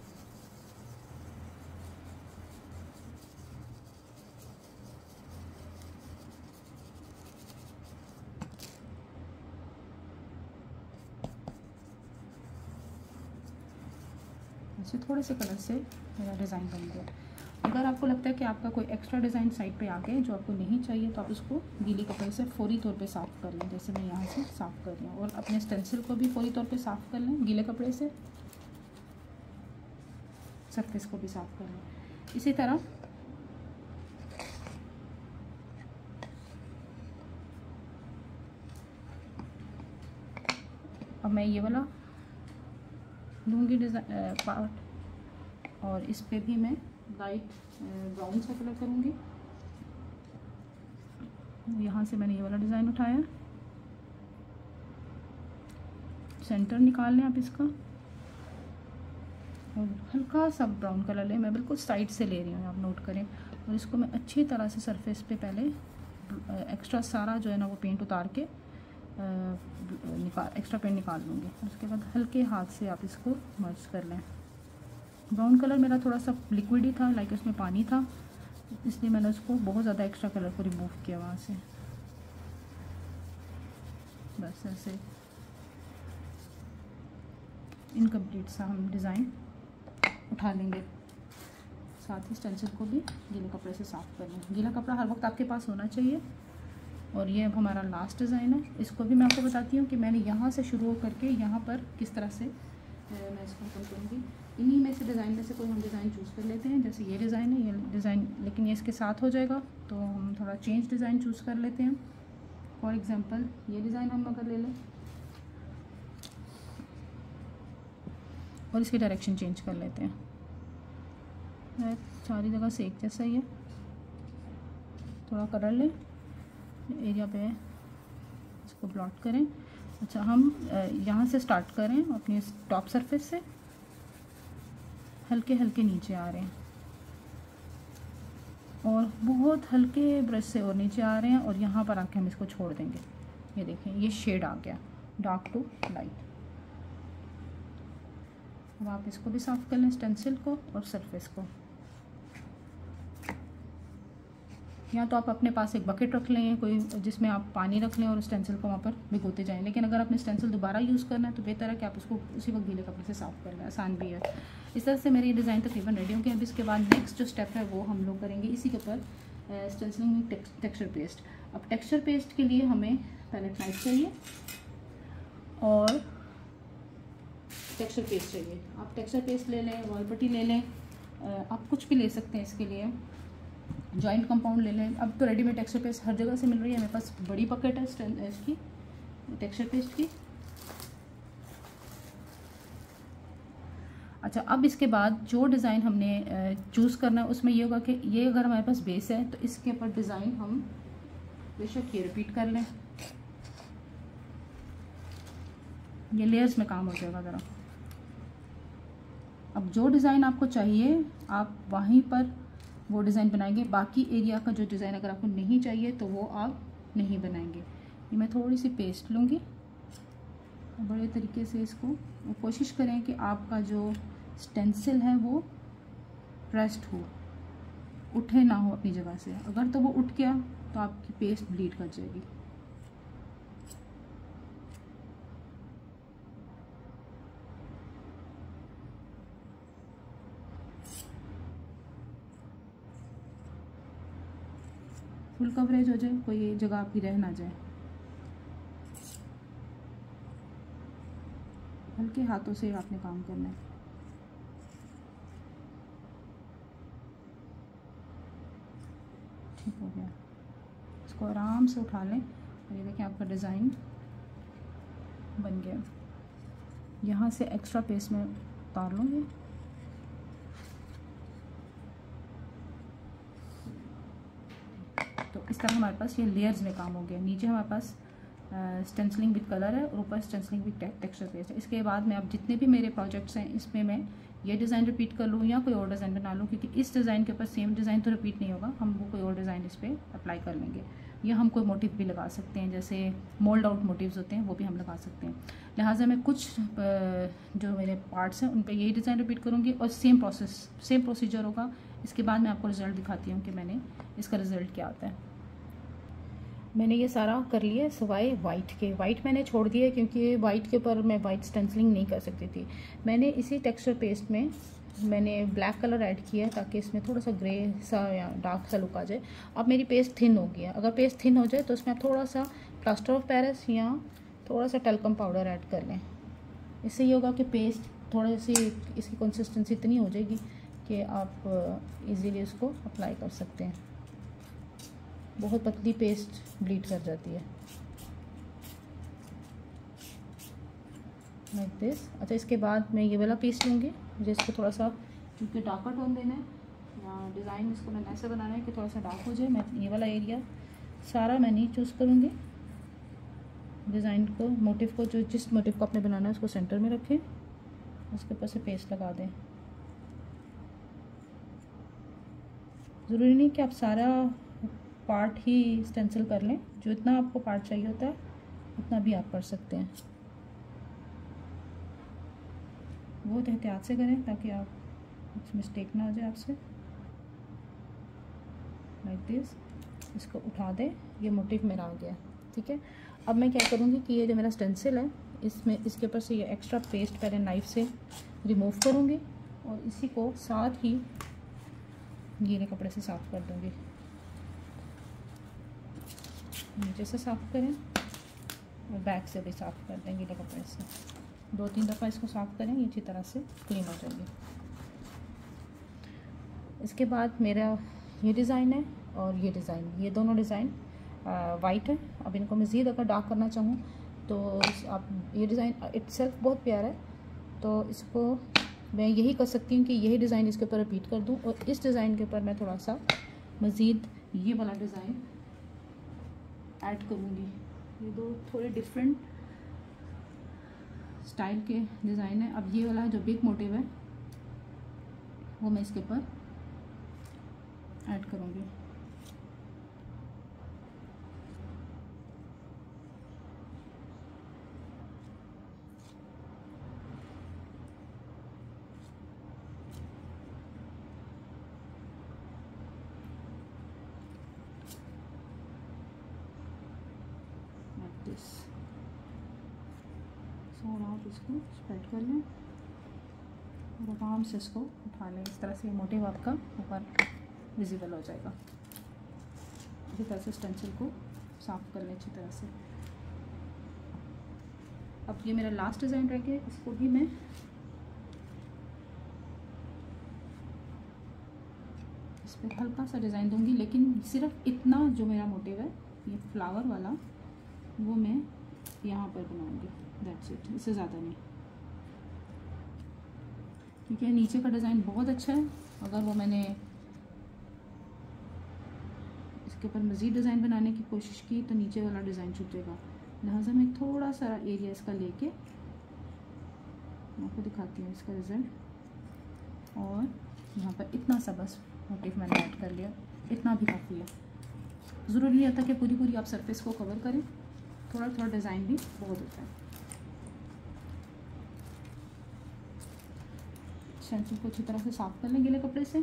ऐसे थोड़े से कलर से मेरा डिज़ाइन बन गया। अगर आपको लगता है कि आपका कोई एक्स्ट्रा डिज़ाइन साइड पे आ गया जो आपको नहीं चाहिए तो आप उसको गीले कपड़े से फौरी तौर पे साफ़ कर लें, जैसे मैं यहाँ से साफ़ कर रही हूँ। और अपने स्टेंसिल को भी फौरी तौर पे साफ़ कर लें गीले कपड़े से, सरफेस को भी साफ़ कर लें। इसी तरह अब मैं ये वाला लूँगी डिज़ाइन पार्ट और इस पे भी मैं लाइट ब्राउन सा कलर करूँगी। यहाँ से मैंने ये वाला डिज़ाइन उठाया, सेंटर निकाल लें आप इसका और हल्का सा ब्राउन कलर लें। मैं बिल्कुल साइड से ले रही हूँ, आप नोट करें। और इसको मैं अच्छी तरह से सरफेस पे पहले एक्स्ट्रा सारा जो है ना वो पेंट उतार के निकाल एक्स्ट्रा पेंट निकाल लूँगी। उसके बाद हल्के हाथ से आप इसको मर्ज कर लें। ब्राउन कलर मेरा थोड़ा सा लिक्विड ही था, लाइक उसमें पानी था, इसलिए मैंने उसको बहुत ज़्यादा एक्स्ट्रा कलर को रिमूव किया वहाँ से। बस ऐसे इनकम्प्लीट सा हम डिज़ाइन उठा लेंगे। साथ ही स्टेंसिल को भी गीले कपड़े से साफ़ कर लें। गीला कपड़ा हर वक्त आपके पास होना चाहिए। और ये अब हमारा लास्ट डिज़ाइन है। इसको भी मैं आपको बताती हूँ कि मैंने यहाँ से शुरू करके यहाँ पर किस तरह से मैं इसको खत्म करूँगी। इन्हीं में से डिज़ाइन में से कोई हम डिज़ाइन चूज़ कर लेते हैं। जैसे ये डिज़ाइन है, ये डिज़ाइन लेकिन ये इसके साथ हो जाएगा तो हम थोड़ा चेंज डिज़ाइन चूज़ कर लेते हैं। फॉर एग्ज़ाम्पल ये डिज़ाइन हम अगर ले लें और इसकी डायरेक्शन चेंज कर लेते हैं। सारी जगह से एक जैसा ही है, थोड़ा कलर लें, एरिया पे इसको ब्लॉट करें। अच्छा, हम यहाँ से स्टार्ट करें अपनी टॉप सरफेस से, हल्के हल्के नीचे आ रहे हैं और बहुत हल्के ब्रश से और नीचे आ रहे हैं और यहाँ पर आके हम इसको छोड़ देंगे। ये देखें, ये शेड आ गया डार्क टू लाइट। अब आप इसको भी साफ़ कर लें, स्टेंसिल को और सरफेस को। या तो आप अपने पास एक बकेट रख लें कोई, जिसमें आप पानी रख लें और स्टेंसिल को वहाँ पर भिगोते जाएं। लेकिन अगर आपने स्टेंसिल दोबारा यूज़ करना है तो बेहतर है कि आप उसको उसी वक्त गीले कपड़े से साफ़ कर लें, आसान भी है। इस तरह से मेरी डिज़ाइन तकरीबन रेडी हो गई। अब इसके बाद नेक्स्ट जो स्टेप है वो हम लोग करेंगे इसी के ऊपर स्टेंसिलिंग टेक्सचर पेस्ट। अब टेक्सचर पेस्ट के लिए हमें पैलेट नाइफ चाहिए और टेक्सचर पेस्ट चाहिए, आप टेक्सचर पेस्ट ले लें, रॉयल पट्टी ले लें, आप कुछ भी ले सकते हैं इसके लिए, जॉइंट कंपाउंड ले लें। अब तो रेडीमेड टेक्सचर पेस्ट हर जगह से मिल रही है, मेरे पास बड़ी पकेट है इसकी टेक्सचर पेस्ट की। अच्छा, अब इसके बाद जो डिज़ाइन हमने चूज़ करना है उसमें ये होगा कि ये अगर हमारे पास बेस है तो इसके ऊपर डिज़ाइन हम बेशक ये रिपीट कर लें, ये लेयर्स में काम हो जाएगा ज़रा। अब जो डिज़ाइन आपको चाहिए आप वहीं पर वो डिज़ाइन बनाएंगे, बाकी एरिया का जो डिज़ाइन अगर आपको नहीं चाहिए तो वो आप नहीं बनाएंगे। ये मैं थोड़ी सी पेस्ट लूँगी बड़े तरीके से इसको, और कोशिश करें कि आपका जो स्टेंसिल है वो प्रेस्ड हो, उठे ना हो अपनी जगह से। अगर तो वो उठ गया तो आपकी पेस्ट ब्लीड कर जाएगी। फुल कवरेज हो जाए, कोई जगह आपकी रह ना जाए। हल्के हाथों से आपने काम करना है। ठीक हो गया, इसको आराम से उठा लें और ये देखें आपका डिज़ाइन बन गया। यहाँ से एक्स्ट्रा पेस्ट में उतार लूँगी। तो इस तरह हमारे पास ये लेयर्स में काम हो गया। नीचे हमारे पास स्टेंसिलिंग विद कलर है और ऊपर स्टेंसिलिंग विद टेक्सचर पेस्ट है। इसके बाद में अब जितने भी मेरे प्रोजेक्ट्स हैं इसमें मैं ये डिज़ाइन रिपीट कर लूँ या कोई और डिज़ाइन बना लूँ, क्योंकि इस डिज़ाइन के ऊपर सेम डिज़ाइन तो रिपीट नहीं होगा, हम वो कोई और डिज़ाइन इस पर अप्लाई कर लेंगे। या हम कोई मोटिव भी लगा सकते हैं, जैसे मोल्ड आउट मोटिव्स होते हैं वो भी हम लगा सकते हैं। लिहाजा मैं कुछ जो मेरे पार्ट्स हैं उन पर यही डिज़ाइन रिपीट करूँगी और सेम प्रोसेस सेम प्रोसीजर होगा। इसके बाद मैं आपको रिज़ल्ट दिखाती हूँ कि मैंने इसका रिज़ल्ट क्या आता है। मैंने ये सारा कर लिया सिवाय वाइट के। वाइट मैंने छोड़ दिया क्योंकि वाइट के ऊपर मैं वाइट स्टेंसिलिंग नहीं कर सकती थी। मैंने इसी टेक्सचर पेस्ट में मैंने ब्लैक कलर ऐड किया है ताकि इसमें थोड़ा सा ग्रे सा या डार्क सा लुक आ जाए। अब मेरी पेस्ट थिन हो गया। अगर पेस्ट थिन हो जाए तो उसमें आप थोड़ा सा प्लास्टर ऑफ पेरिस या थोड़ा सा टल्कम पाउडर ऐड कर लें। इससे ये होगा कि पेस्ट थोड़ी सी इसकी कंसिस्टेंसी इतनी हो जाएगी कि आप इजीली इसको अप्लाई कर सकते हैं। बहुत पतली पेस्ट ब्लीड कर जाती है लाइक दिस। अच्छा, इसके बाद मैं ये वाला पीस लूँगी, मुझे इसको थोड़ा सा क्योंकि डार्कर टोन देना है या डिज़ाइन इसको मैंने ऐसा बनाना है कि थोड़ा सा डार्क हो जाए। मैं ये वाला एरिया सारा मैं नहीं चूज़ करूँगी। डिज़ाइन को मोटिव को जो जिस मोटिव को आपने बनाना है उसको सेंटर में रखें, उसके ऊपर से पेस्ट लगा दें। ज़रूरी नहीं कि आप सारा पार्ट ही स्टेंसिल कर लें, जो इतना आपको पार्ट चाहिए होता है उतना भी आप कर सकते हैं। बहुत एहतियात से करें ताकि आप कुछ मिस्टेक ना हो जाए आपसे। लाइक दिस, इसको उठा दें, ये मोटिव मेरा आ गया। ठीक है, अब मैं क्या करूँगी कि ये जो मेरा स्टेंसिल है इसमें इसके ऊपर से ये एक्स्ट्रा पेस्ट पहले नाइफ से रिमूव करूँगी और इसी को साथ ही गीले कपड़े से साफ़ कर दूँगी। नीचे से साफ़ करें और बैक से भी साफ़ कर दें गीले कपड़े से। दो तीन दफ़ा इसको साफ़ करें, ये अच्छी तरह से क्लीन हो जाएगी। इसके बाद मेरा ये डिज़ाइन है और ये डिज़ाइन, ये दोनों डिज़ाइन वाइट है। अब इनको मज़ीद अगर डार्क करना चाहूँ तो आप ये डिज़ाइन इट्सेल्फ बहुत प्यारा है, तो इसको मैं यही कर सकती हूँ कि यही डिज़ाइन इसके ऊपर रिपीट कर दूँ और इस डिज़ाइन के ऊपर मैं थोड़ा सा मज़ीद ये वाला डिज़ाइन ऐड करूँगी। ये दो थोड़े डिफरेंट स्टाइल के डिज़ाइन है। अब ये वाला जो बिग मोटिव है वो मैं इसके ऊपर ऐड करूँगी। दिस सो आप इसको स्प्रेड कर लें और आराम से इसको उठा लें। इस तरह से मोटिव आपका ऊपर विजिबल हो जाएगा। इसी तरह से स्टेंसिल को साफ़ कर लें अच्छी तरह से। अब ये मेरा लास्ट डिज़ाइन रह गया, इसको भी मैं इस पर हल्का सा डिज़ाइन दूंगी, लेकिन सिर्फ इतना जो मेरा मोटिव है ये फ्लावर वाला वो मैं यहाँ पर बनाऊंगी, दैट्स इट, इससे ज़्यादा नहीं। क्योंकि नीचे का डिज़ाइन बहुत अच्छा है, अगर वो मैंने इसके ऊपर मज़ीद डिज़ाइन बनाने की कोशिश की तो नीचे वाला डिज़ाइन छूटेगा। लिहाजा मैं थोड़ा सा एरिया इसका लेके आपको दिखाती हूँ इसका रिज़ल्ट। और यहाँ पर इतना सा बस मोटिव मैंने ऐड कर लिया, इतना भी काफ़ी है। ज़रूरी नहीं होता कि पूरी पूरी आप सरफेस को कवर करें, थोड़ा थोड़ा डिज़ाइन भी बहुत होता है। स्टेंसिल को अच्छी तरह से साफ़ कर लें गीले कपड़े से।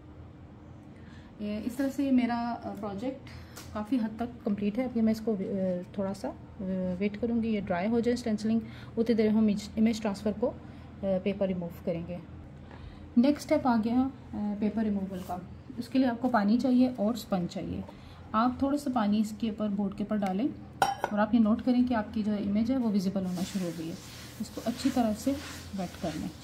इस तरह से मेरा प्रोजेक्ट काफ़ी हद तक कंप्लीट है। अभी मैं इसको थोड़ा सा वेट करूँगी ये ड्राई हो जाए स्टेंसिलिंग, उतनी देर हम इमेज ट्रांसफ़र को पेपर रिमूव करेंगे। नेक्स्ट स्टेप आ गया पेपर रिमूवल का। उसके लिए आपको पानी चाहिए और स्पंज चाहिए। आप थोड़ा सा पानी इसके ऊपर बोर्ड के ऊपर डालें और आप ये नोट करें कि आपकी जो इमेज है वो विजिबल होना शुरू हो गई है। इसको अच्छी तरह से वेट कर लें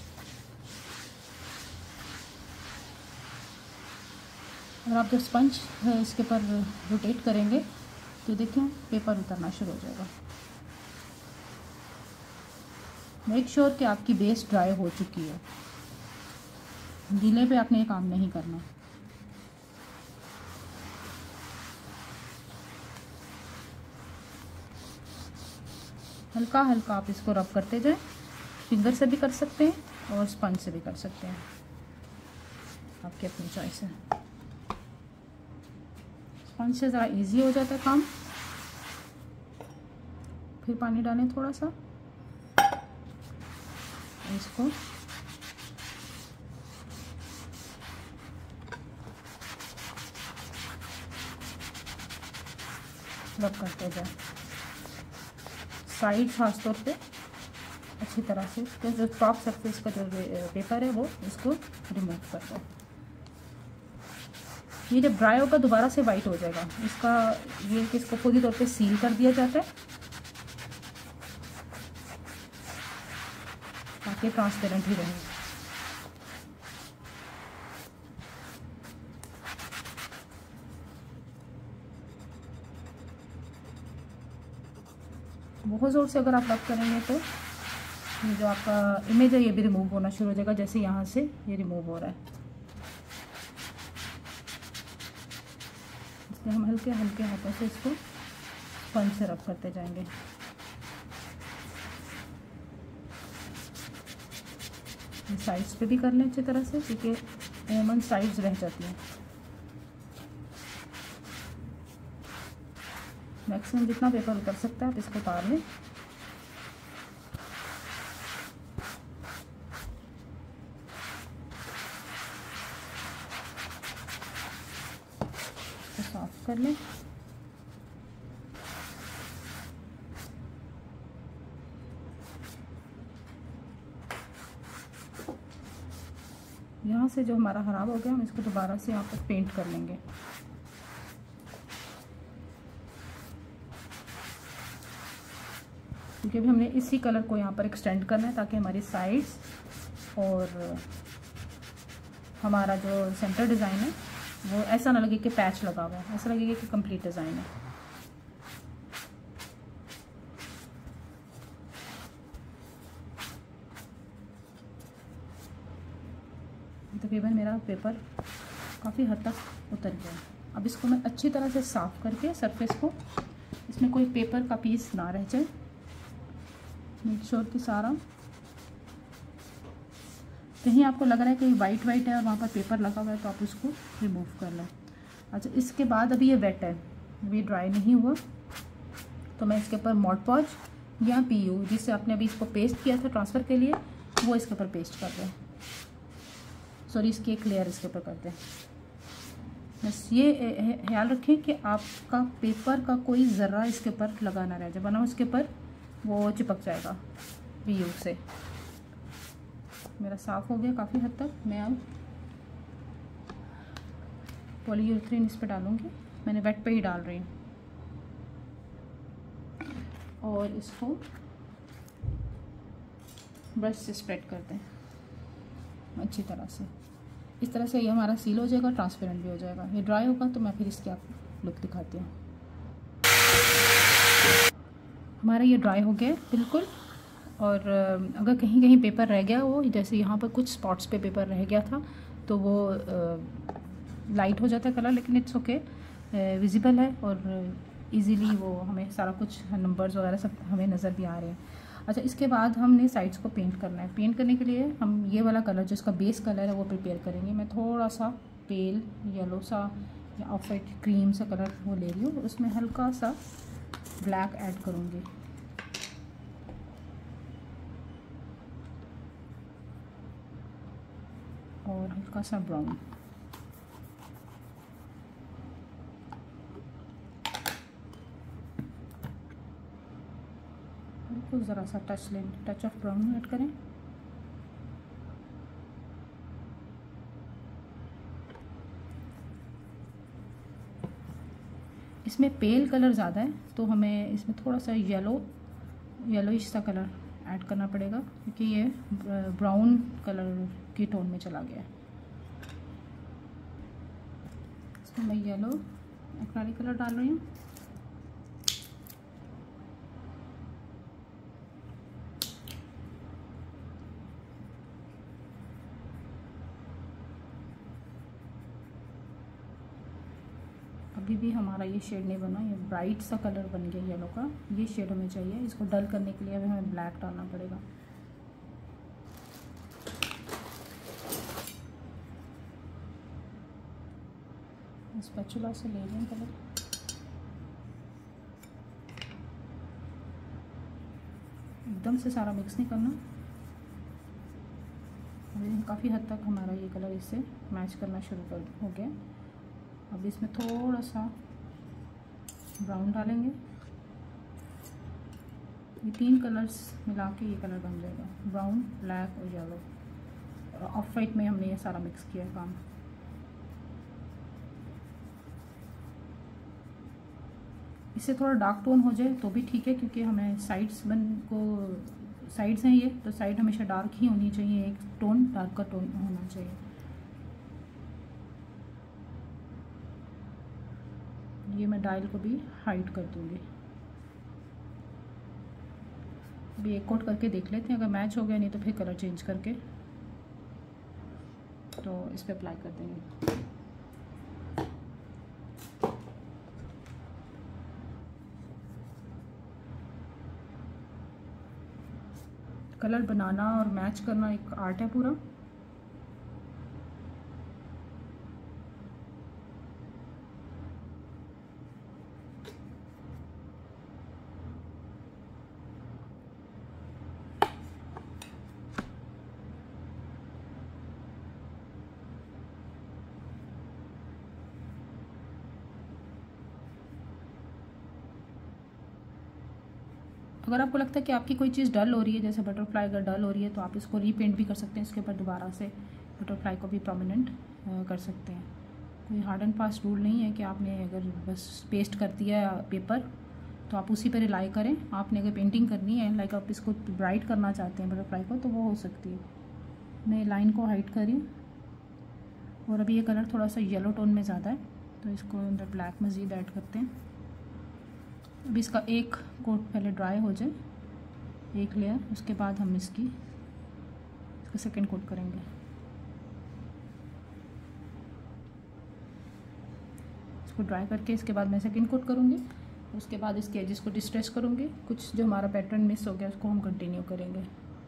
और आप जब स्पंज इसके ऊपर रोटेट करेंगे तो देखें पेपर उतरना शुरू हो जाएगा। मेक श्योर कि आपकी बेस ड्राई हो चुकी है, गीले पे आपने ये काम नहीं करना। हल्का हल्का आप इसको रब करते जाएं, फिंगर से भी कर सकते हैं और स्पंज से भी कर सकते हैं, आपकी अपनी चॉइस है। स्पंज से ज़रा इजी हो जाता है काम। फिर पानी डालें थोड़ा सा, इसको रब करते जाए साइड, खास तौर पे अच्छी तरह से इसको जो टॉप सरफेस का जो पेपर है वो इसको रिमूव कर दो। ये जब ड्राई होगा दोबारा से वाइट हो जाएगा। इसका ये कि इसको पूरी तौर पे सील कर दिया जाता है ताकि ट्रांसपेरेंट ही रहे। बहुत ज़ोर से अगर आप रब करेंगे तो ये जो आपका इमेज है ये भी रिमूव होना शुरू हो जाएगा, जैसे यहाँ से ये रिमूव हो रहा है। इसलिए हम हल्के हल्के हाथों से इसको स्पंज से रब करते जाएंगे। साइड्स पे भी कर लें अच्छी तरह से, क्योंकि अमूमन साइड्स रह जाती हैं। मैक्सिमम जितना पेपर उतर सकता है आप इसको उतार लें। इसको साफ कर लें। यहाँ से जो हमारा खराब हो गया हम इसको दोबारा से यहाँ पर पेंट कर लेंगे। क्योंकि अभी हमने इसी कलर को यहाँ पर एक्सटेंड करना है ताकि हमारी साइड्स और हमारा जो सेंटर डिज़ाइन है वो ऐसा ना लगे कि पैच लगा हुआ है, ऐसा लगेगा कि कंप्लीट डिज़ाइन है। तकरीबन मेरा पेपर काफ़ी हद तक उतर गया है। अब इसको मैं अच्छी तरह से साफ़ करके सरफेस को, इसमें कोई पेपर का पीस ना रह जाए, मेक श्योर कि सारा कहीं आपको लग रहा है कि वाइट वाइट है और वहाँ पर पेपर लगा हुआ है तो आप उसको रिमूव कर लें। अच्छा, इसके बाद अभी ये वेट है, अभी ड्राई नहीं हुआ, तो मैं इसके ऊपर मॉड पॉज या पी यू जिससे आपने अभी इसको पेस्ट किया था ट्रांसफ़र के लिए, वो इसके ऊपर पेस्ट कर दें। सॉरी, इसकी एक लेयर इसके ऊपर करते हैं। बस ये ख्याल रखें कि आपका पेपर का कोई ज़र्रा इसके ऊपर लगा ना रह जाए, वरना इसके ऊपर वो चिपक जाएगा वी यू से। मेरा साफ़ हो गया काफ़ी हद तक। मैं अब पॉलीयूरेथेन इस पर डालूँगी, मैंने वेट पे ही डाल रही हूँ, और इसको ब्रश से स्प्रेड करते हैं अच्छी तरह से। इस तरह से ये हमारा सील हो जाएगा, ट्रांसपेरेंट भी हो जाएगा। ये ड्राई होगा तो मैं फिर इसकी आप लुक दिखाती हूँ। हमारा ये ड्राई हो गया बिल्कुल। और अगर कहीं कहीं पेपर रह गया हो, जैसे यहाँ पर कुछ स्पॉट्स पे पेपर रह गया था, तो वो लाइट हो जाता है कलर, लेकिन इट्स ओके, विजिबल है और इजीली वो हमें सारा कुछ नंबर्स वगैरह सब हमें नज़र भी आ रहे हैं। अच्छा, इसके बाद हमने साइड्स को पेंट करना है। पेंट करने के लिए हम ये वाला कलर जो इसका बेस कलर है वो प्रिपेयर करेंगे। मैं थोड़ा सा पेल येलो सा या ऑफ वाइट क्रीम सा कलर वो ले रही हूँ, उसमें हल्का सा ब्लैक ऐड करूँगी। और हल्का सा ब्राउन। बिल्कुल ज़रा सा टच लें, टच ऑफ ब्राउन ऐड करें। इसमें पेल कलर ज़्यादा है तो हमें इसमें थोड़ा सा येलो येलोइश सा कलर ऐड करना पड़ेगा, क्योंकि ये ब्राउन कलर की टोन में चला गया है। इसमें मैं येलो एक्रेलिक कलर डाल रही हूँ। अभी भी हमारा ये शेड नहीं बना, ये ब्राइट सा कलर बन गया येलो का। ये शेड हमें चाहिए। इसको डल करने के लिए अभी हमें ब्लैक डालना पड़ेगा। स्पैचुला से ले लें कलर। एकदम से सारा मिक्स नहीं करना। अभी काफ़ी हद तक हमारा ये कलर इससे मैच करना शुरू कर हो गया। अब इसमें थोड़ा सा ब्राउन डालेंगे। ये तीन कलर्स मिला के ये कलर बन जाएगा, ब्राउन, ब्लैक और येलो। और ऑफ वाइट में हमने ये सारा मिक्स किया है काम। इससे थोड़ा डार्क टोन हो जाए तो भी ठीक है, क्योंकि हमें साइड्स बन को साइड्स हैं ये, तो साइड हमेशा डार्क ही होनी चाहिए, एक टोन डार्क का टोन होना चाहिए। ये मैं डायल को भी हाइड कर दूंगी। अभी एक कोट करके देख लेते हैं, अगर मैच हो गया, नहीं तो फिर कलर चेंज करके तो इस पर अप्लाई कर देंगे। कलर बनाना और मैच करना एक आर्ट है पूरा। अगर आपको लगता है कि आपकी कोई चीज़ डल हो रही है, जैसे बटरफ्लाई अगर डल हो रही है, तो आप इसको रीपेंट भी कर सकते हैं। इसके ऊपर दोबारा से बटरफ्लाई को भी प्रोमिनेंट कर सकते हैं। कोई हार्ड एंड फास्ट रूल नहीं है कि आपने अगर बस पेस्ट कर दिया पेपर तो आप उसी पर रिलाई करें। आपने अगर पेंटिंग करनी है, लाइक आप इसको ब्राइट करना चाहते हैं बटरफ्लाई को, तो वो हो सकती है। मैं लाइन को हाइड करी और अभी ये कलर थोड़ा सा येलो टोन में ज़्यादा है, तो इसको अंदर ब्लैक मज़ीद ऐड करते हैं। अभी इसका एक कोट पहले ड्राई हो जाए, एक लेयर, उसके बाद हम इसकी इसका सेकेंड कोट करेंगे। इसको ड्राई करके इसके बाद मैं सेकेंड कोट करूँगी। उसके बाद इसके एजेस को डिस्ट्रेस करूँगी। कुछ जो हमारा पैटर्न मिस हो गया उसको हम कंटिन्यू करेंगे।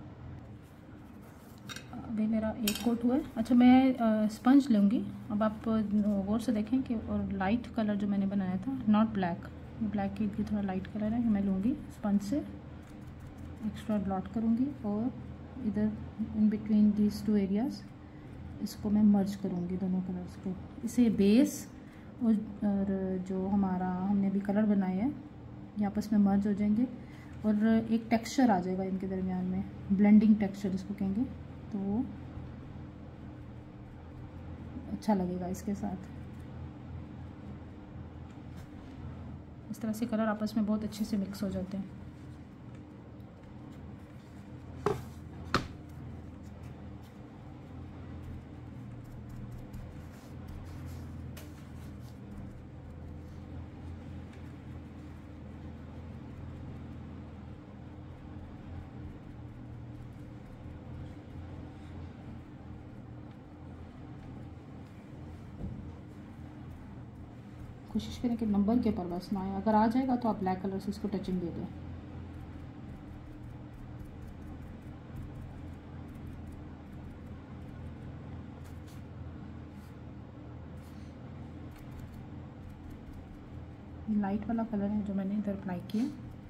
अभी मेरा एक कोट हुआ है। अच्छा, मैं स्पंज लूँगी। अब आप गौर से देखें कि और लाइट कलर जो मैंने बनाया था, नॉट ब्लैक, ब्लैक की भी थोड़ा लाइट कलर है, मैं लूँगी स्पंज से एक्स्ट्रा ब्लॉट करूँगी और इधर in between these two areas इसको मैं मर्ज करूँगी दोनों कलर्स को। इसे बेस और, और जो हमारा हमने अभी कलर बनाए हैं ये आपस में मर्ज हो जाएंगे और एक टेक्सचर आ जाएगा इनके दरमियान में, ब्लेंडिंग टेक्सचर इसको कहेंगे, तो वो अच्छा लगेगा इसके साथ। इस तरह से कलर आपस में बहुत अच्छे से मिक्स हो जाते हैं। कोशिश करें कि नंबर के ऊपर बस ना आए। अगर आ जाएगा तो आप ब्लैक कलर से इसको टचिंग दे दें। लाइट वाला कलर है जो मैंने इधर अप्लाई किया।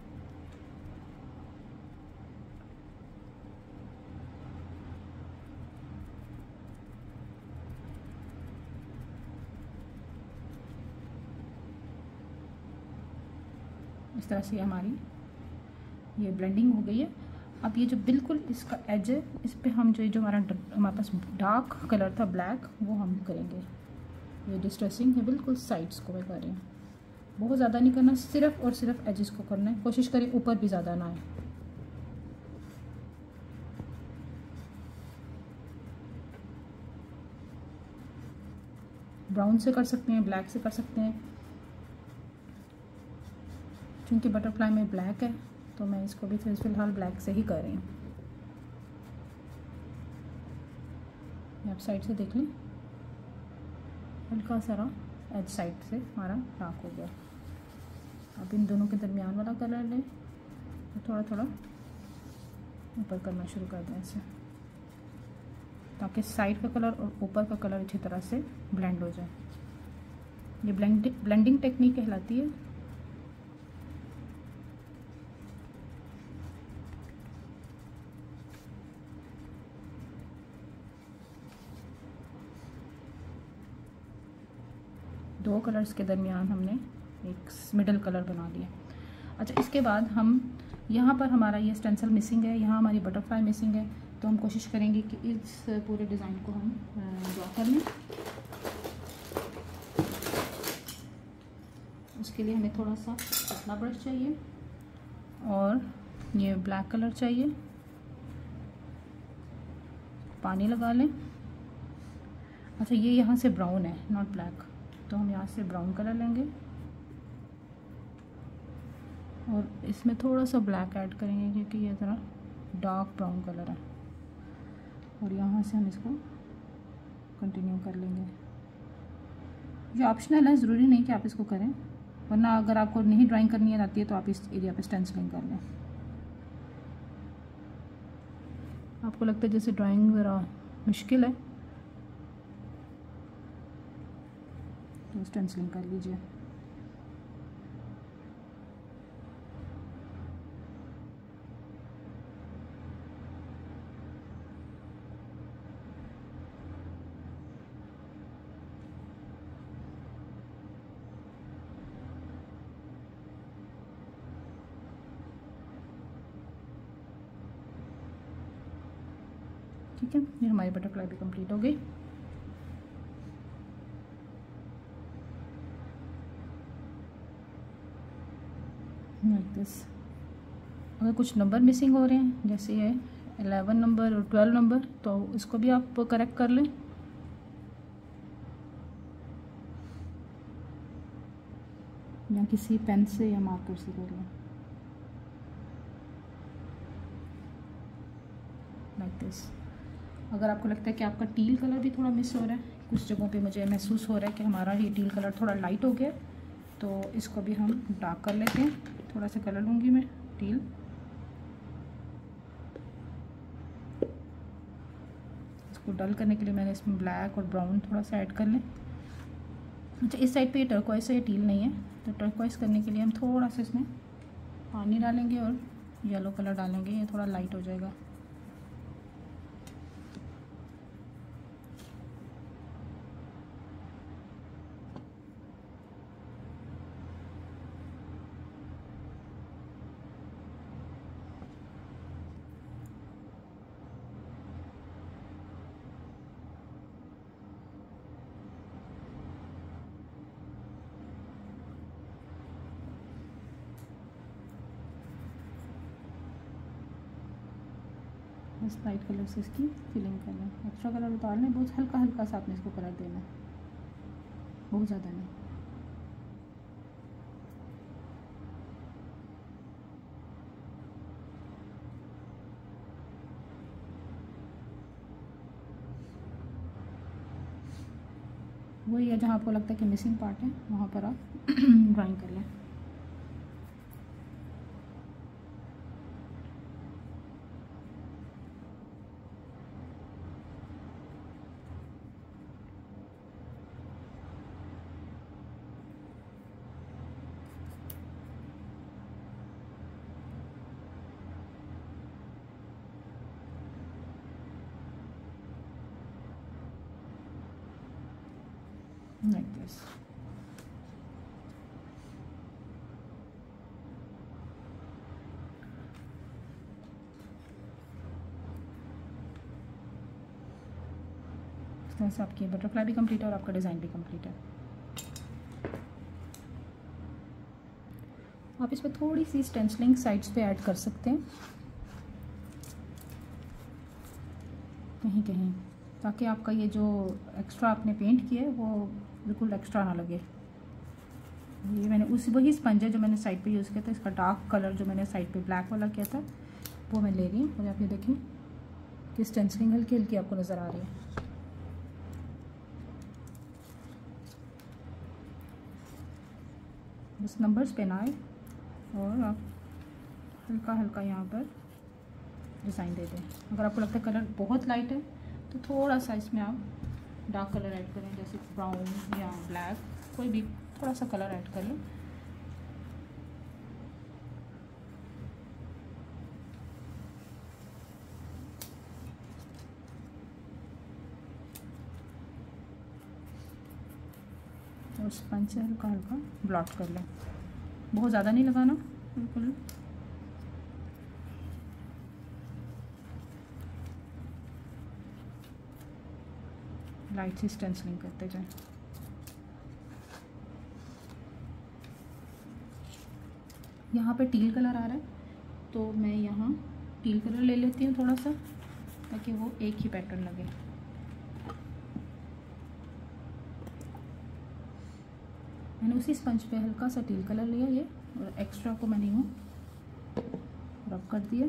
इस तरह से हमारी ये ब्लेंडिंग हो गई है। अब ये जो बिल्कुल इसका एज है, इस पे हम जो जो हमारा हमारे पास डार्क कलर था ब्लैक, वो हम करेंगे। ये डिस्ट्रेसिंग है बिल्कुल साइड्स को मैं कर रही हूँ, बहुत ज़्यादा नहीं करना, सिर्फ और सिर्फ एजेस को करना है। कोशिश करें ऊपर भी ज़्यादा ना आए। ब्राउन से कर सकते हैं, ब्लैक से कर सकते हैं। क्योंकि बटरफ्लाई में ब्लैक है तो मैं इसको भी फिलहाल ब्लैक से ही कर रही हूँ। आप साइड से देख लें, हल्का सारा एज साइड से हमारा डार्क हो गया। अब इन दोनों के दरमियान वाला कलर लें और थोड़ा थोड़ा ऊपर करना शुरू कर दें ऐसे, ताकि साइड का कलर और ऊपर का कलर अच्छी तरह से ब्लेंड हो जाए। ये ब्लेंडिंग ब्लेंडिंग टेक्निक कहलाती है। दो कलर्स के दरमियान हमने एक मिडल कलर बना लिया। अच्छा, इसके बाद हम यहाँ पर हमारा ये स्टेंसिल मिसिंग है, यहाँ हमारी बटरफ्लाई मिसिंग है, तो हम कोशिश करेंगे कि इस पूरे डिज़ाइन को हम ड्रॉ कर लें। उसके लिए हमें थोड़ा सा पतला ब्रश चाहिए और ये ब्लैक कलर चाहिए। पानी लगा लें। अच्छा, ये यहाँ से ब्राउन है, नॉट ब्लैक, तो हम यहाँ से ब्राउन कलर लेंगे और इसमें थोड़ा सा ब्लैक ऐड करेंगे क्योंकि ये ज़रा डार्क ब्राउन कलर है। और यहाँ से हम इसको कंटिन्यू कर लेंगे। ये ऑप्शनल है, ज़रूरी नहीं कि आप इसको करें, वरना अगर आपको नहीं ड्राइंग करनी आती है तो आप इस एरिया पे स्टेंसिलिंग कर लें। आपको लगता है जैसे ड्राइंग ज़रा मुश्किल है तो स्टेंसिलिंग कर लीजिए। ठीक है, ये हमारी बटरफ्लाई भी कंप्लीट हो गई। Like this. अगर कुछ नंबर मिसिंग हो रहे हैं, जैसे है इलेवन नंबर और ट्वेल्व नंबर, तो इसको भी आप करेक्ट कर लें। या किसी पेन से या मार्कर से कर लें, लाइक दिस। अगर आपको लगता है कि आपका टील कलर भी थोड़ा मिस हो रहा है, कुछ जगहों पे मुझे महसूस हो रहा है कि हमारा ये टील कलर थोड़ा लाइट हो गया, तो इसको भी हम डार्क कर लेते हैं। थोड़ा सा कलर लूँगी मैं टील। इसको डल करने के लिए मैंने इसमें ब्लैक और ब्राउन थोड़ा सा ऐड कर लें। अच्छा, इस साइड पे ये टर्कोइस है, ये टील नहीं है, तो टर्कोइस करने के लिए हम थोड़ा सा इसमें पानी डालेंगे और येलो कलर डालेंगे, ये थोड़ा लाइट हो जाएगा। बस लाइट कलर से इसकी फिलिंग कर लें। एक्स्ट्रा कलर उतार लें, बहुत हल्का हल्का सा आपने इसको कलर देना है, बहुत ज़्यादा नहीं। वही है, जहाँ आपको लगता है कि मिसिंग पार्ट है वहाँ पर आप ड्राइंग कर लें। Like this. इस तरह से आपकी बटरफ्लाई भी कंप्लीट है और आपका डिज़ाइन भी कंप्लीट है। आप इसमें थोड़ी सी स्टेंसिलिंग साइड्स पे ऐड कर सकते हैं कहीं कहीं, ताकि आपका ये जो एक्स्ट्रा आपने पेंट किया है वो बिल्कुल एक्स्ट्रा ना लगे। ये मैंने उसी वही स्पंज है जो मैंने साइड पे यूज़ किया था, इसका डार्क कलर जो मैंने साइड पे ब्लैक वाला किया था वो मैं ले रही हूँ। और आप ये देखें कि स्टेंसिलिंग हल्की हल्की आपको नज़र आ रही है। बस नंबर्स पे ना आए और आप हल्का हल्का यहाँ पर डिज़ाइन दे दें। अगर आपको लगता है कलर बहुत लाइट है तो थोड़ा सा इसमें आप डार्क कलर ऐड करें, जैसे ब्राउन या ब्लैक, कोई भी थोड़ा सा कलर ऐड कर लें। और स्पंज से हल्का हल्का ब्लॉट कर लें, बहुत ज़्यादा नहीं लगाना, बिल्कुल लाइट से स्टेंसिलिंग करते जाएं। यहाँ पे टील कलर आ रहा है तो मैं यहाँ टील कलर ले लेती हूँ थोड़ा सा, ताकि वो एक ही पैटर्न लगे। मैंने उसी स्पंज पे हल्का सा टील कलर लिया ये, और एक्स्ट्रा को मैंने यूँ रब कर दिया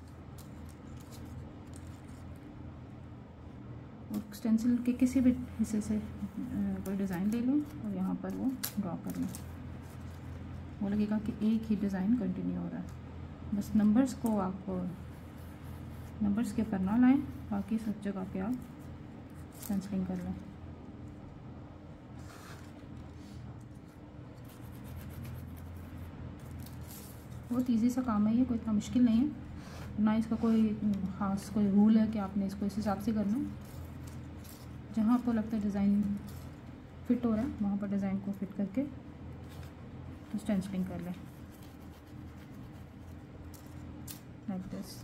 और स्टेंसिल के किसी भी हिस्से से कोई डिज़ाइन ले लें और यहाँ पर वो ड्रॉ कर लें। वो लगेगा कि एक ही डिज़ाइन कंटिन्यू हो रहा है। बस नंबर्स को आप नंबर्स के ऊपर ना लाएं, बाकी सब जगह पे आप स्टेंसिलिंग कर लें। बहुत इजी सा काम है ये, कोई इतना मुश्किल नहीं है ना, इसका कोई ख़ास कोई रूल है कि आपने इसको इस हिसाब से करना। जहाँ आपको लगता है डिज़ाइन फिट हो रहा है वहाँ पर डिज़ाइन को फिट करके तो स्टेंसिलिंग कर लें लाइक दिस।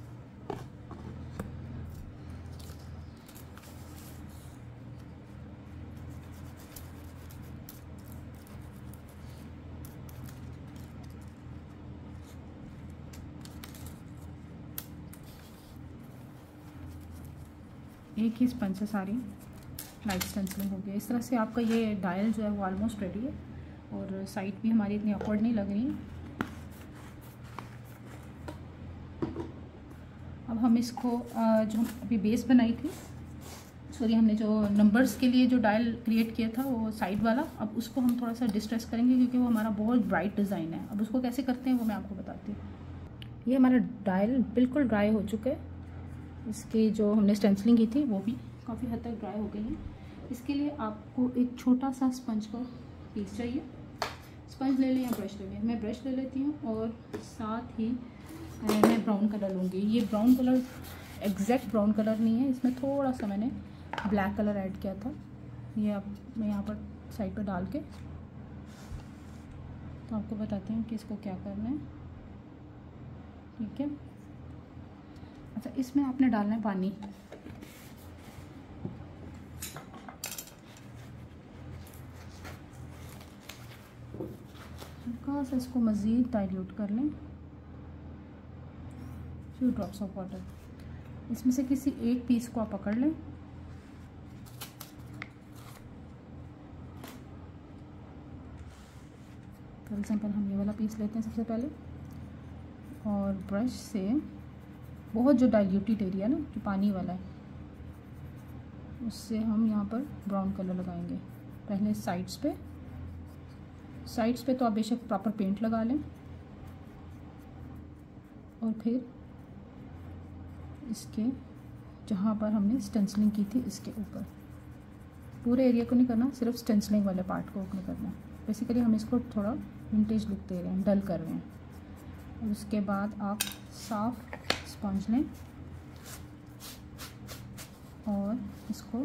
एक ही स्पंज से सारी लाइट स्टेंसिलिंग हो गई। इस तरह से आपका ये डायल जो है वो ऑलमोस्ट रेडी है और साइड भी हमारी इतनी ऑकवर्ड नहीं लग रही है। अब हम इसको जो अभी बेस बनाई थी, सॉरी हमने जो नंबर्स के लिए जो डायल क्रिएट किया था वो साइड वाला, अब उसको हम थोड़ा सा डिस्ट्रेस करेंगे क्योंकि वो हमारा बहुत ब्राइट डिज़ाइन है। अब उसको कैसे करते हैं वो मैं आपको बताती हूँ। ये हमारा डायल बिल्कुल ड्राई हो चुका है, इसकी जो हमने स्टेंसिलिंग की थी वो भी काफ़ी हद तक ड्राई हो गई है। इसके लिए आपको एक छोटा सा स्पंज का पीस चाहिए। स्पंज ले लें या ब्रश ले लें, मैं ब्रश ले लेती हूँ और साथ ही मैं ब्राउन कलर लूँगी। ये brown colour exact brown colour नहीं है, इसमें थोड़ा सा मैंने ब्लैक कलर ऐड किया था। ये अब मैं यहाँ पर साइड पर डाल के तो आपको बताती हूँ कि इसको क्या करना है। ठीक है, अच्छा इसमें आपने डालना है पानी। हल्का सा इसको मज़ीद डाइल्यूट कर लें, फ्यू ड्रॉप्स ऑफ वाटर। इसमें से किसी एक पीस को आप पकड़ लें, फॉर एग्जाम्पल हम ये वाला पीस लेते हैं सबसे पहले, और ब्रश से बहुत जो डाइल्यूटेड एरिया ना जो पानी वाला है उससे हम यहाँ पर ब्राउन कलर लगाएंगे। पहले साइड्स पे साइड्स पे तो आप बेशक प्रॉपर पेंट लगा लें, और फिर इसके जहाँ पर हमने स्टेंसिलिंग की थी इसके ऊपर, पूरे एरिया को नहीं करना, सिर्फ स्टेंसिलिंग वाले पार्ट को ओपन करना है। बेसिकली हम इसको थोड़ा विंटेज लुक दे रहे हैं, डल कर रहे हैं। और उसके बाद आप साफ स्पंज लें और इसको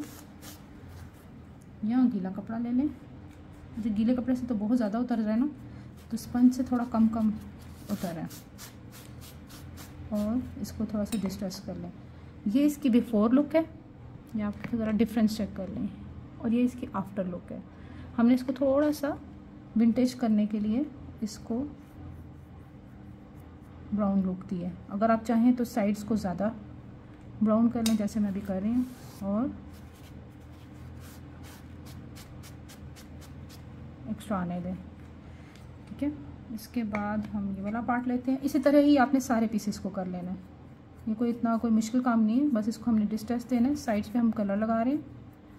यहाँ गीला कपड़ा ले लें। जो गीले कपड़े से तो बहुत ज़्यादा उतर रहा है ना, तो स्पंज से थोड़ा कम कम उतर है, और इसको थोड़ा सा डिस्ट्रेस कर लें। ये इसकी बिफोर लुक है, ये आप ज़रा डिफरेंस चेक कर लें, और ये इसकी आफ्टर लुक है। हमने इसको थोड़ा सा विंटेज करने के लिए इसको ब्राउन लुक दी है। अगर आप चाहें तो साइड्स को ज़्यादा ब्राउन कर लें, जैसे मैं अभी कर रही हूँ, और एक्स्ट्रा आने दें। ठीक है, इसके बाद हम ये वाला पार्ट लेते हैं। इसी तरह ही आपने सारे पीसेस को कर लेना है, ये कोई इतना कोई मुश्किल काम नहीं है। बस इसको हमने डिस्टेंस देना है। साइड्स पे हम कलर लगा रहे हैं,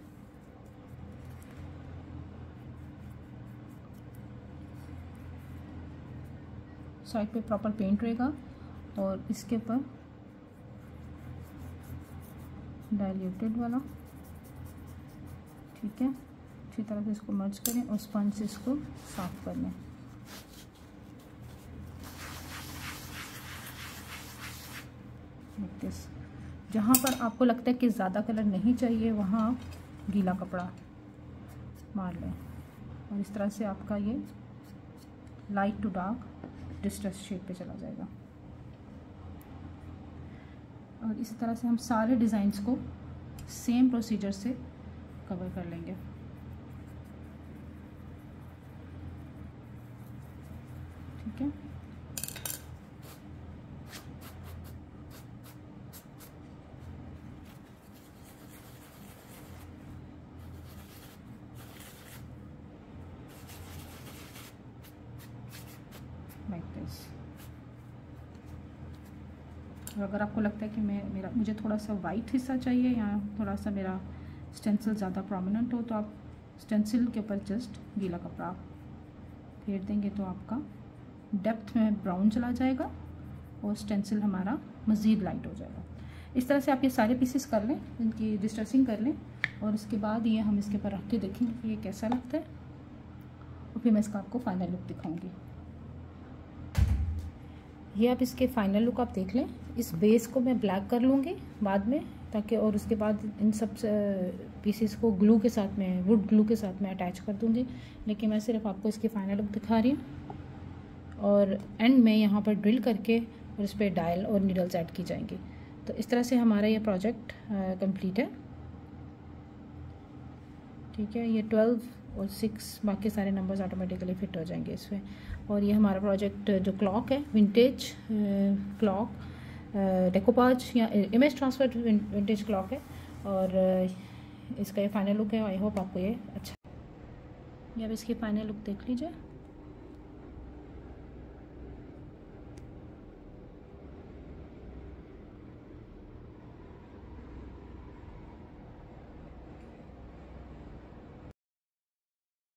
साइड पे प्रॉपर पेंट रहेगा, और इसके ऊपर डाइल्यूटेड वाला। ठीक है, अच्छी तरह से इसको मर्ज करें और स्पंज से इसको साफ कर लें। जहाँ पर आपको लगता है कि ज़्यादा कलर नहीं चाहिए, वहाँ गीला कपड़ा मार लें, और इस तरह से आपका ये light to dark distress shade पे चला जाएगा। और इसी तरह से हम सारे डिज़ाइंस को सेम प्रोसीजर से कवर कर लेंगे। ठीक है, लाइक दिस। और अगर आपको लगता है कि मैं मेरा मुझे थोड़ा सा वाइट हिस्सा चाहिए या थोड़ा सा मेरा स्टेंसिल ज़्यादा प्रोमिनेंट हो, तो आप स्टेंसिल के ऊपर जस्ट गीला कपड़ा फेर देंगे तो आपका डेप्थ में ब्राउन चला जाएगा और स्टेंसिल हमारा मज़ीद लाइट हो जाएगा। इस तरह से आप ये सारे पीसेस कर लें, इनकी डिस्ट्रेसिंग कर लें, और उसके बाद ये हम इसके ऊपर रख के देखेंगे कि ये कैसा लगता है, और फिर मैं इसका आपको फाइनल लुक दिखाऊंगी। ये आप इसके फाइनल लुक आप देख लें। इस बेस को मैं ब्लैक कर लूँगी बाद में, ताकि और उसके बाद इन सब पीसेस को ग्लू के साथ में, वुड ग्लू के साथ में अटैच कर दूँगी। लेकिन मैं सिर्फ आपको इसकी फाइनल लुक दिखा रही हूँ, और एंड में यहाँ पर ड्रिल करके और इस पर डायल और नीडल्स ऐड की जाएंगी। तो इस तरह से हमारा ये प्रोजेक्ट कंप्लीट है। ठीक है, ये ट्वेल्व और सिक्स बाकी सारे नंबर्स ऑटोमेटिकली फिट हो जाएंगे इसमें। और ये हमारा प्रोजेक्ट जो क्लॉक है, विंटेज क्लॉक, डेकोपाज या इमेज ट्रांसफर विंटेज क्लॉक है, और इसका ये फाइनल लुक है। आई होप आपको ये अच्छा। ये अब इसकी फाइनल लुक देख लीजिए।